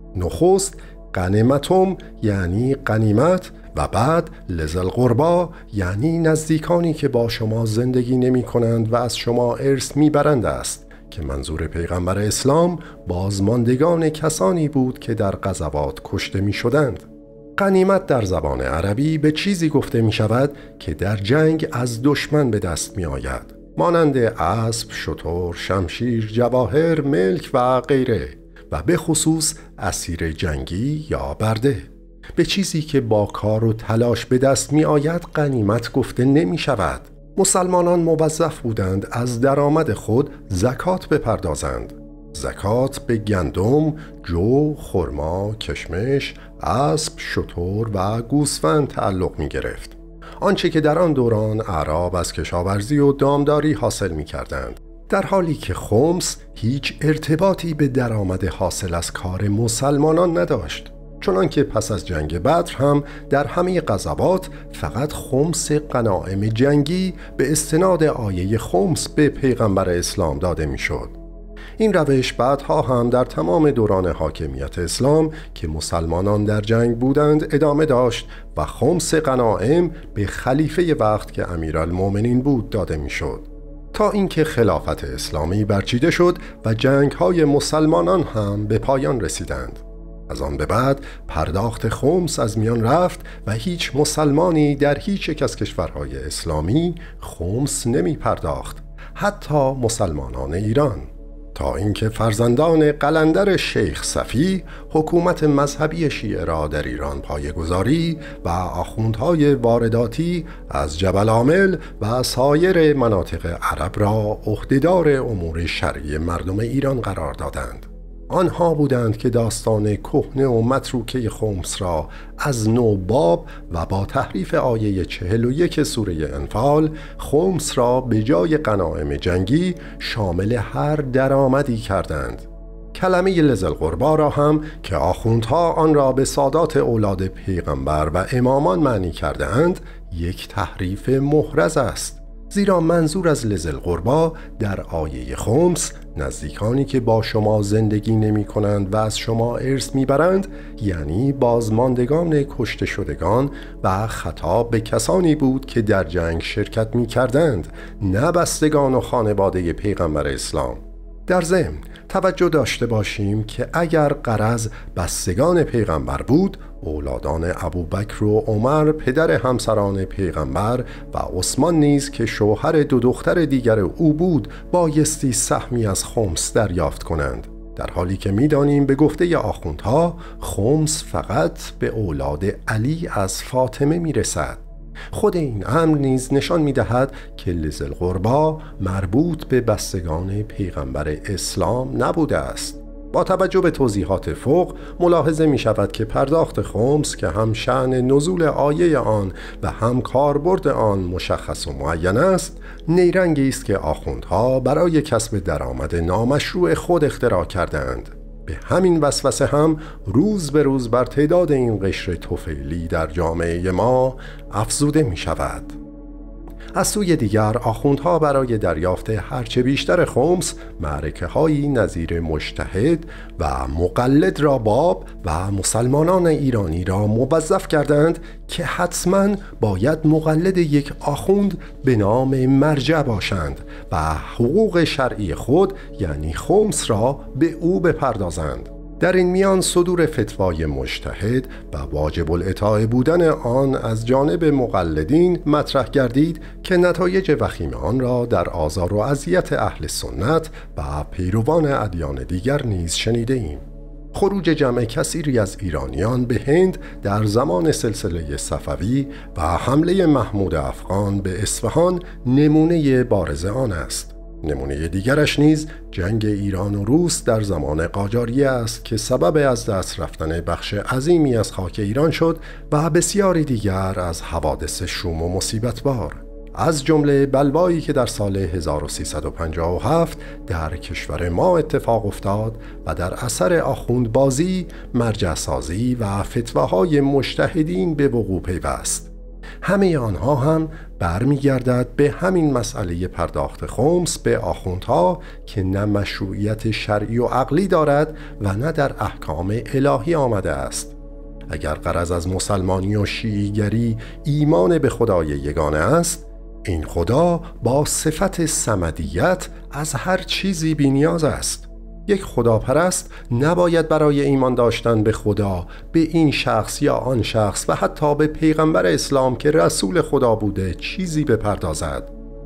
Speaker 1: نخست غنیمتم یعنی غنیمت و بعد لذل قربا یعنی نزدیکانی که با شما زندگی نمی کنند و از شما ارث می برند است، که منظور پیغمبر اسلام بازماندگان کسانی بود که در غزوات کشته می شدند. غنیمت در زبان عربی به چیزی گفته می شود که در جنگ از دشمن به دست می آید، مانند اسب، شتر، شمشیر، جواهر، ملک و غیره، و به خصوص اسیر جنگی یا برده. به چیزی که با کار و تلاش به دست می آید غنیمت گفته نمی شود. مسلمانان موظف بودند از درآمد خود زکات بپردازند. زکات به گندم، جو، خرما، کشمش، اسب، شتر و گوسفند تعلق می گرفت. آنچه که در آن دوران اعراب از کشاورزی و دامداری حاصل می کردند، در حالی که خمس هیچ ارتباطی به درآمد حاصل از کار مسلمانان نداشت، چنانکه پس از جنگ بدر هم در همه غزوات فقط خمس غنایم جنگی به استناد آیه خمس به پیغمبر اسلام داده میشد. این روش بعدها هم در تمام دوران حاکمیت اسلام که مسلمانان در جنگ بودند ادامه داشت و خمس غنایم به خلیفه وقت که امیرالمومنین بود داده میشد، تا اینکه خلافت اسلامی برچیده شد و جنگ‌های مسلمانان هم به پایان رسیدند. از آن به بعد پرداخت خمس از میان رفت و هیچ مسلمانی در هیچ یک از کشورهای اسلامی خمس نمی پرداخت، حتی مسلمانان ایران، تا اینکه فرزندان قلندر شیخ صفی حکومت مذهبی شیعه را در ایران پایه‌گذاری و آخوندهای وارداتی از جبل عامل و سایر مناطق عرب را عهدهدار امور شرعی مردم ایران قرار دادند. آنها بودند که داستان کهنه و متروکه خمس را از نو باب و با تحریف آیه چهل و یک سوره انفال خمس را به جای غنایم جنگی شامل هر درآمدی کردند. کلمه لذالقربی را هم که آخوندها آن را به سادات اولاد پیغمبر و امامان معنی کرده اند یک تحریف محرز است، زیرا منظور از لذالقربی در آیه خمس نزدیکانی که با شما زندگی نمی کنند و از شما ارث می برند، یعنی بازماندگان کشته شدگان، و خطاب به کسانی بود که در جنگ شرکت می کردند، نه بستگان و خانواده پیغمبر اسلام. در ضمن توجه داشته باشیم که اگر غرض بستگان پیغمبر بود، اولادان ابوبکر و عمر پدر همسران پیغمبر و عثمان نیز که شوهر دو دختر دیگر او بود بایستی سهمی از خمس دریافت کنند، در حالی که می‌دانیم به گفته آخوندها خمس فقط به اولاد علی از فاطمه میرسد. خود این امر نیز نشان می‌دهد که لذالقربی مربوط به بستگان پیغمبر اسلام نبوده است. با توجه به توضیحات فوق ملاحظه می شود که پرداخت خمس که هم شأن نزول آیه آن و هم کاربرد آن مشخص و معین است، نیرنگی است که آخوندها برای کسب درآمد نامشروع خود اختراع کردند. به همین وسوسه هم روز به روز بر تعداد این قشر طفیلی در جامعه ما افزوده می شود. از سوی دیگر آخوندها برای دریافت هرچه بیشتر خمس معرکه هایی نظیر مجتهد و مقلد را باب و مسلمانان ایرانی را موظف کردند که حتما باید مقلد یک آخوند به نام مرجع باشند و حقوق شرعی خود یعنی خمس را به او بپردازند. در این میان صدور فتوای مجتهد و واجب الاطاعه بودن آن از جانب مقلدین مطرح گردید که نتایج وخیم آن را در آزار و اذیت اهل سنت و پیروان ادیان دیگر نیز شنیده ایم. خروج جمع کثیری از ایرانیان به هند در زمان سلسله صفوی و حمله محمود افغان به اصفهان نمونه بارز آن است. نمونه دیگرش نیز جنگ ایران و روس در زمان قاجاریه است که سبب از دست رفتن بخش عظیمی از خاک ایران شد و بسیاری دیگر از حوادث شوم و مصیبتبار، از جمله بلوایی که در سال هزار و سیصد و پنجاه و هفت در کشور ما اتفاق افتاد و در اثر آخوندبازی، مرجع سازی و فتواهای مجتهدین به وقوع پیوست. همه آنها هم برمیگردد به همین مسئله پرداخت خمس به آخوندها که نه مشروعیت شرعی و عقلی دارد و نه در احکام الهی آمده است. اگر غرض از مسلمانی و شیعیگری ایمان به خدای یگانه است، این خدا با صفت صمدیت از هر چیزی بی‌نیاز است. یک خداپرست نباید برای ایمان داشتن به خدا، به این شخص یا آن شخص و حتی به پیغمبر اسلام که رسول خدا بوده چیزی بپردازد.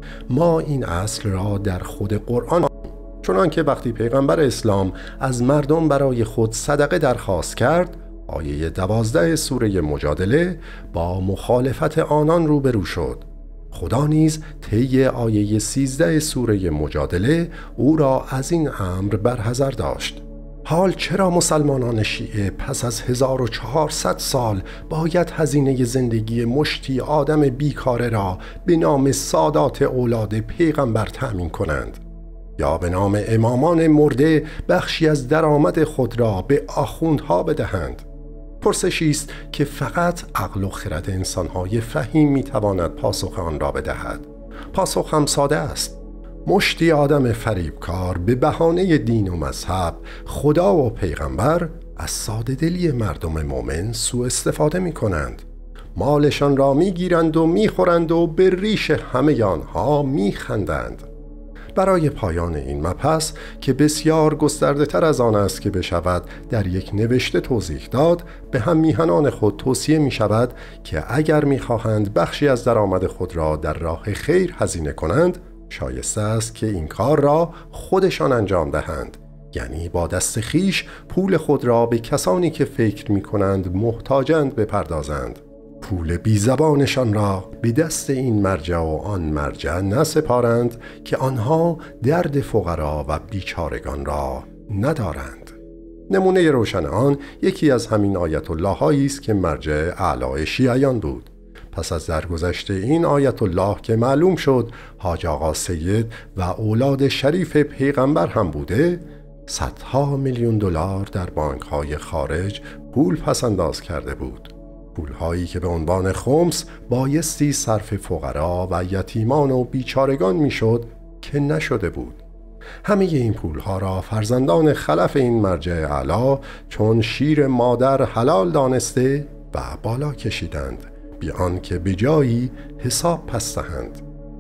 Speaker 1: ما این اصل را در خود قرآن، چنان که وقتی پیغمبر اسلام از مردم برای خود صدقه درخواست کرد، آیه دوازده سوره مجادله با مخالفت آنان روبرو شد. خدا نیز طی آیه سیزده سوره مجادله او را از این امر برحذر داشت. حال چرا مسلمانان شیعه پس از هزار و چهارصد سال باید هزینه زندگی مشتی آدم بیکاره را به نام سادات اولاد پیغمبر تأمین کنند؟ یا به نام امامان مرده بخشی از درآمد خود را به آخوندها بدهند؟ پرسشی است که فقط عقل و خرد انسان‌های فهیم می‌تواند پاسخ آن را بدهد. پاسخ هم ساده است. مشتی آدم فریبکار به بهانه دین و مذهب، خدا و پیغمبر از ساده دلی مردم مؤمن سوء استفاده می‌کنند. مالشان را می‌گیرند و می‌خورند و به ریش همه آنها می‌خندند. برای پایان این مبحث که بسیار گسترده تر از آن است که بشود در یک نوشته توضیح داد، به هم میهنان خود توصیه می شود که اگر می خواهند بخشی از درآمد خود را در راه خیر هزینه کنند، شایسته است که این کار را خودشان انجام دهند، یعنی با دست خیش پول خود را به کسانی که فکر می کنند محتاجند بپردازند. پول بی زبانشان را به دست این مرجع و آن مرجع نسپارند که آنها درد فقرا و بیچارگان را ندارند. نمونه روشن آن یکی از همین آیت الله هایی است که مرجع اعلی شیعیان بود. پس از درگذشت این آیت الله که معلوم شد حاج آقا سید و اولاد شریف پیغمبر هم بوده، صدها میلیون دلار در بانک‌های خارج پول پس انداز کرده بود. پول‌هایی که به عنوان خمس بایستی صرف فقرا و یتیمان و بیچارگان میشد که نشده بود. همه این پولها را فرزندان خلف این مرجع اعلی چون شیر مادر حلال دانسته و بالا کشیدند، بی آنکه به جایی حساب پس دهند.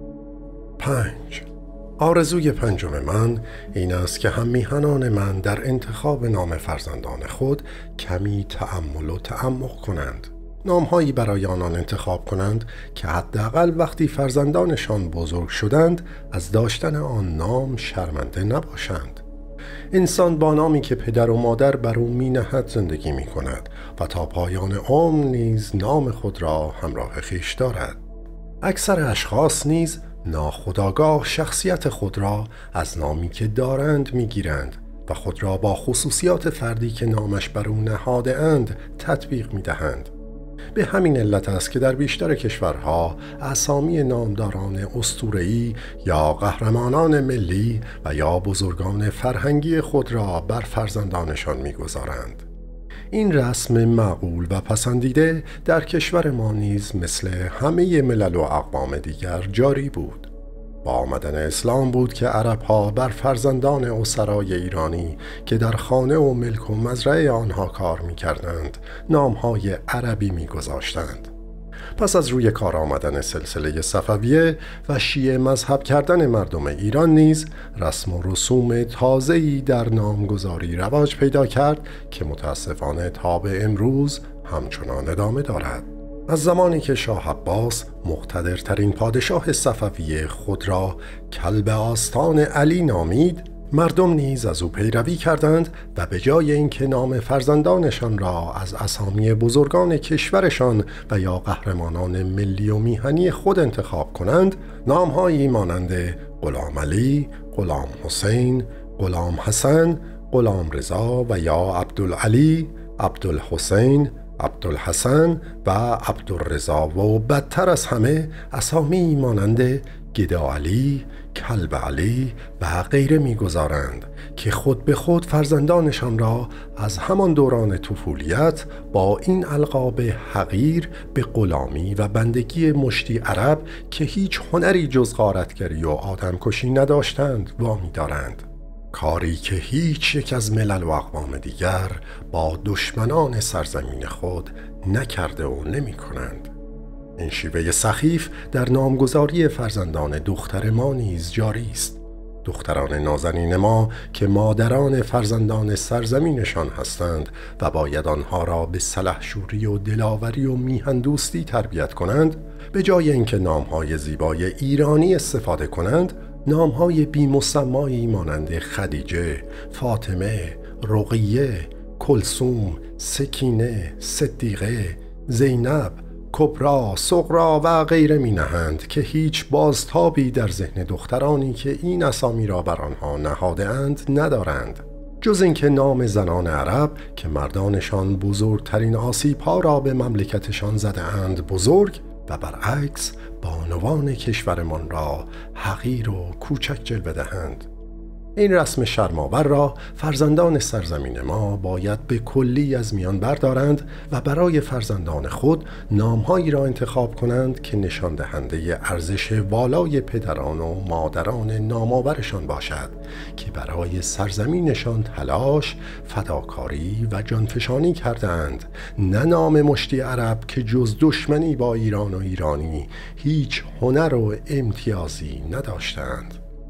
Speaker 1: پنج. آرزوی پنجم من این است که هم میهنان من در انتخاب نام فرزندان خود کمی تأمل و تعمق کنند. نامهایی برای آنان انتخاب کنند که حداقل وقتی فرزندانشان بزرگ شدند از داشتن آن نام شرمنده نباشند. انسان با نامی که پدر و مادر بر او می‌نهد زندگی می کند و تا پایان عمر نیز نام خود را همراه خویش دارد. اکثر اشخاص نیز ناخودآگاه شخصیت خود را از نامی که دارند می‌گیرند و خود را با خصوصیات فردی که نامش بر او نهاده اند تطبیق می‌دهند. به همین علت است که در بیشتر کشورها اسامی نامداران اسطوره‌ای یا قهرمانان ملی و یا بزرگان فرهنگی خود را بر فرزندانشان می‌گذارند. این رسم معقول و پسندیده در کشور ما نیز مثل همه ملل و اقوام دیگر جاری بود. با آمدن اسلام بود که عرب‌ها بر فرزندان اسرای ایرانی که در خانه و ملک و مزرعه آنها کار می‌کردند نام‌های عربی می‌گذاشتند. پس از روی کار آمدن سلسله صفویه و شیعه مذهب کردن مردم ایران نیز رسم و رسوم تازه‌ای در نامگذاری رواج پیدا کرد که متاسفانه تا به امروز همچنان ادامه دارد. از زمانی که شاه عباس مقتدرترین پادشاه صفویه خود را کلب آستان علی نامید، مردم نیز از او پیروی کردند و به جای اینکه نام فرزندانشان را از اسامی بزرگان کشورشان و یا قهرمانان ملی و میهنی خود انتخاب کنند، نامهایی مانند غلام علی، غلام حسین، غلام حسن، غلام رضا و یا عبدالعلی، عبدالحسین، عبدالحسن و عبدالرضا و بدتر از همه اسامی مانند گدا علی، کلب علی و غیره می‌گذارند که خود به خود فرزندانشان را از همان دوران طفولیت با این القاب حقیر به غلامی و بندگی مشتی عرب که هیچ هنری جز غارتگری و آدمکشی نداشتند وامی دارند. کاری که هیچ یک از ملل و اقوام دیگر با دشمنان سرزمین خود نکرده و نمی کنند. این شیوه سخیف در نامگذاری فرزندان دختر ما نیز جاری است. دختران نازنین ما که مادران فرزندان سرزمینشان هستند و باید آنها را به سلحشوری و دلاوری و میهندوستی تربیت کنند، به جای اینکه نامهای زیبای ایرانی استفاده کنند، نامهای بی‌مسمایی مانند خدیجه، فاطمه، رقیه، کلثوم، سکینه، صدیقه، زینب، کبرا، صغرا و غیره می نهند که هیچ بازتابی در ذهن دخترانی که این اسامی را بر آنها نهاده اند ندارند، جز اینکه نام زنان عرب که مردانشان بزرگترین آسیب‌ها را به مملکتشان زده اند بزرگ و برعکس بانوان کشورمان را حقیر و کوچک جلوه دهند. این رسم شرم‌آور را فرزندان سرزمین ما باید به کلی از میان بردارند و برای فرزندان خود نامهایی را انتخاب کنند که نشان دهنده ارزش والای پدران و مادران نامآورشان باشد که برای سرزمینشان تلاش، فداکاری و جانفشانی کردند، نه نام مشتی عرب که جز دشمنی با ایران و ایرانی هیچ هنر و امتیازی نداشتند.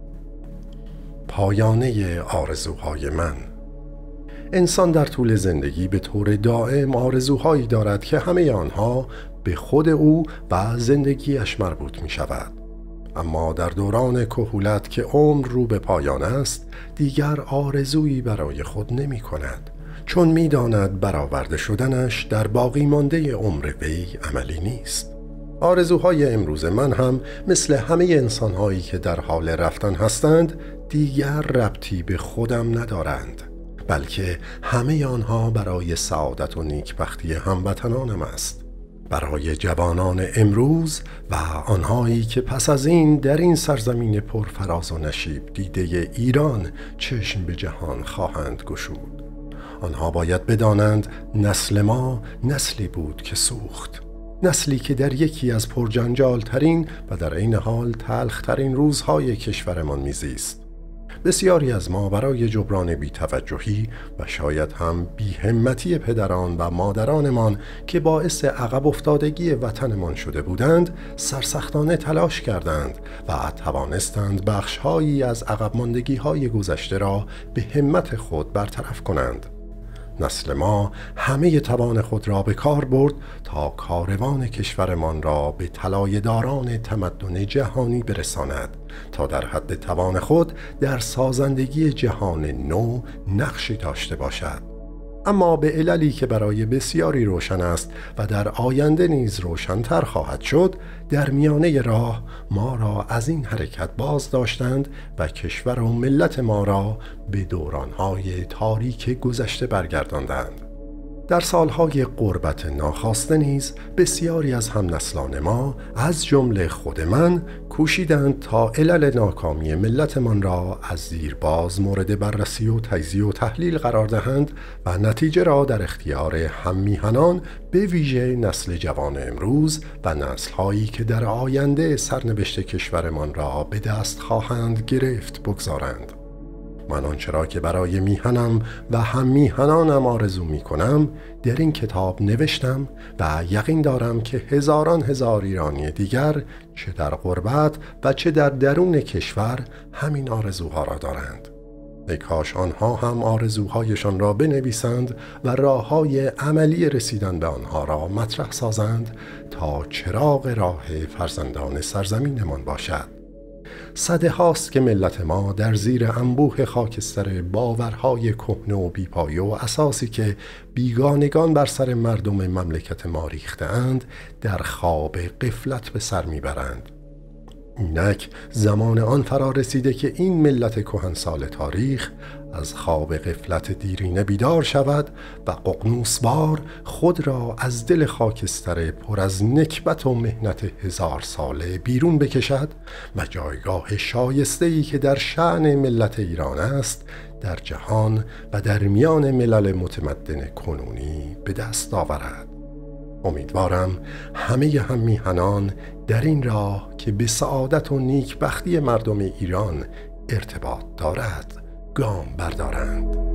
Speaker 1: پایانه آرزوهای من. انسان در طول زندگی به طور دائم آرزوهایی دارد که همه آنها به خود او و زندگیش مربوط می شود. اما در دوران کهولت که عمر رو به پایان است، دیگر آرزویی برای خود نمی کند، چون می داند برآورده شدنش در باقی مانده عمر وی عملی نیست. آرزوهای امروز من هم مثل همه انسانهایی که در حال رفتن هستند دیگر ربطی به خودم ندارند. بلکه همه آنها برای سعادت و نیکبختی هموطنانم است. برای جوانان امروز و آنهایی که پس از این در این سرزمین پرفراز و نشیب دیده ایران چشم به جهان خواهند گشود. آنها باید بدانند نسل ما نسلی بود که سوخت، نسلی که در یکی از پرجنجال ترین و در عین حال تلخ ترین روزهای کشورمان میزیست. بسیاری از ما برای جبران بی‌توجهی و شاید هم بی‌همتی پدران و مادرانمان که باعث عقب افتادگی وطنمان شده بودند، سرسختانه تلاش کردند و توانستند بخش‌هایی از عقب ماندگی‌های گذشته را به همت خود برطرف کنند. نسل ما همه توان خود را به کار برد تا کاروان کشورمان را به طلایه‌داران تمدن جهانی برساند تا در حد توان خود در سازندگی جهان نو نقشی داشته باشد. اما به عللی که برای بسیاری روشن است و در آینده نیز روشن‌تر خواهد شد، در میانه راه ما را از این حرکت باز داشتند و کشور و ملت ما را به دوران‌های تاریک گذشته برگرداندند. در سالهای غربت ناخواسته نیز بسیاری از همنسلان ما از جمله خود من کوشیدند تا علل ناکامی ملتمان را از زیر باز مورد بررسی و تجزیه و تحلیل قرار دهند و نتیجه را در اختیار هم میهنان به ویژه نسل جوان امروز و نسل‌هایی که در آینده سرنوشت کشورمان را به دست خواهند گرفت بگذارند. من آنچه را که برای میهنم و هم میهنانم آرزو می کنم در این کتاب نوشتم و یقین دارم که هزاران هزار ایرانی دیگر چه در غربت و چه در درون کشور همین آرزوها را دارند. ای کاش آنها هم آرزوهایشان را بنویسند و راه‌های عملی رسیدن به آنها را مطرح سازند تا چراغ راه فرزندان سرزمینمان باشد. صده هاست که ملت ما در زیر انبوه خاکستر باورهای کهنه و بیپایه و اساسی که بیگانگان بر سر مردم مملکت ما ریخته‌اند در خواب غفلت به سر میبرند. اینک زمان آن فرا رسیده که این ملت کهنسال تاریخ از خواب غفلت دیرینه بیدار شود و ققنوس‌وار خود را از دل خاکستر پر از نکبت و مهنت هزار ساله بیرون بکشد و جایگاه شایسته‌ای که در شأن ملت ایران است در جهان و در میان ملل متمدن کنونی به دست آورد. امیدوارم همه هم میهنان در این راه که به سعادت و نیکبختی مردم ایران ارتباط دارد گام بردارند.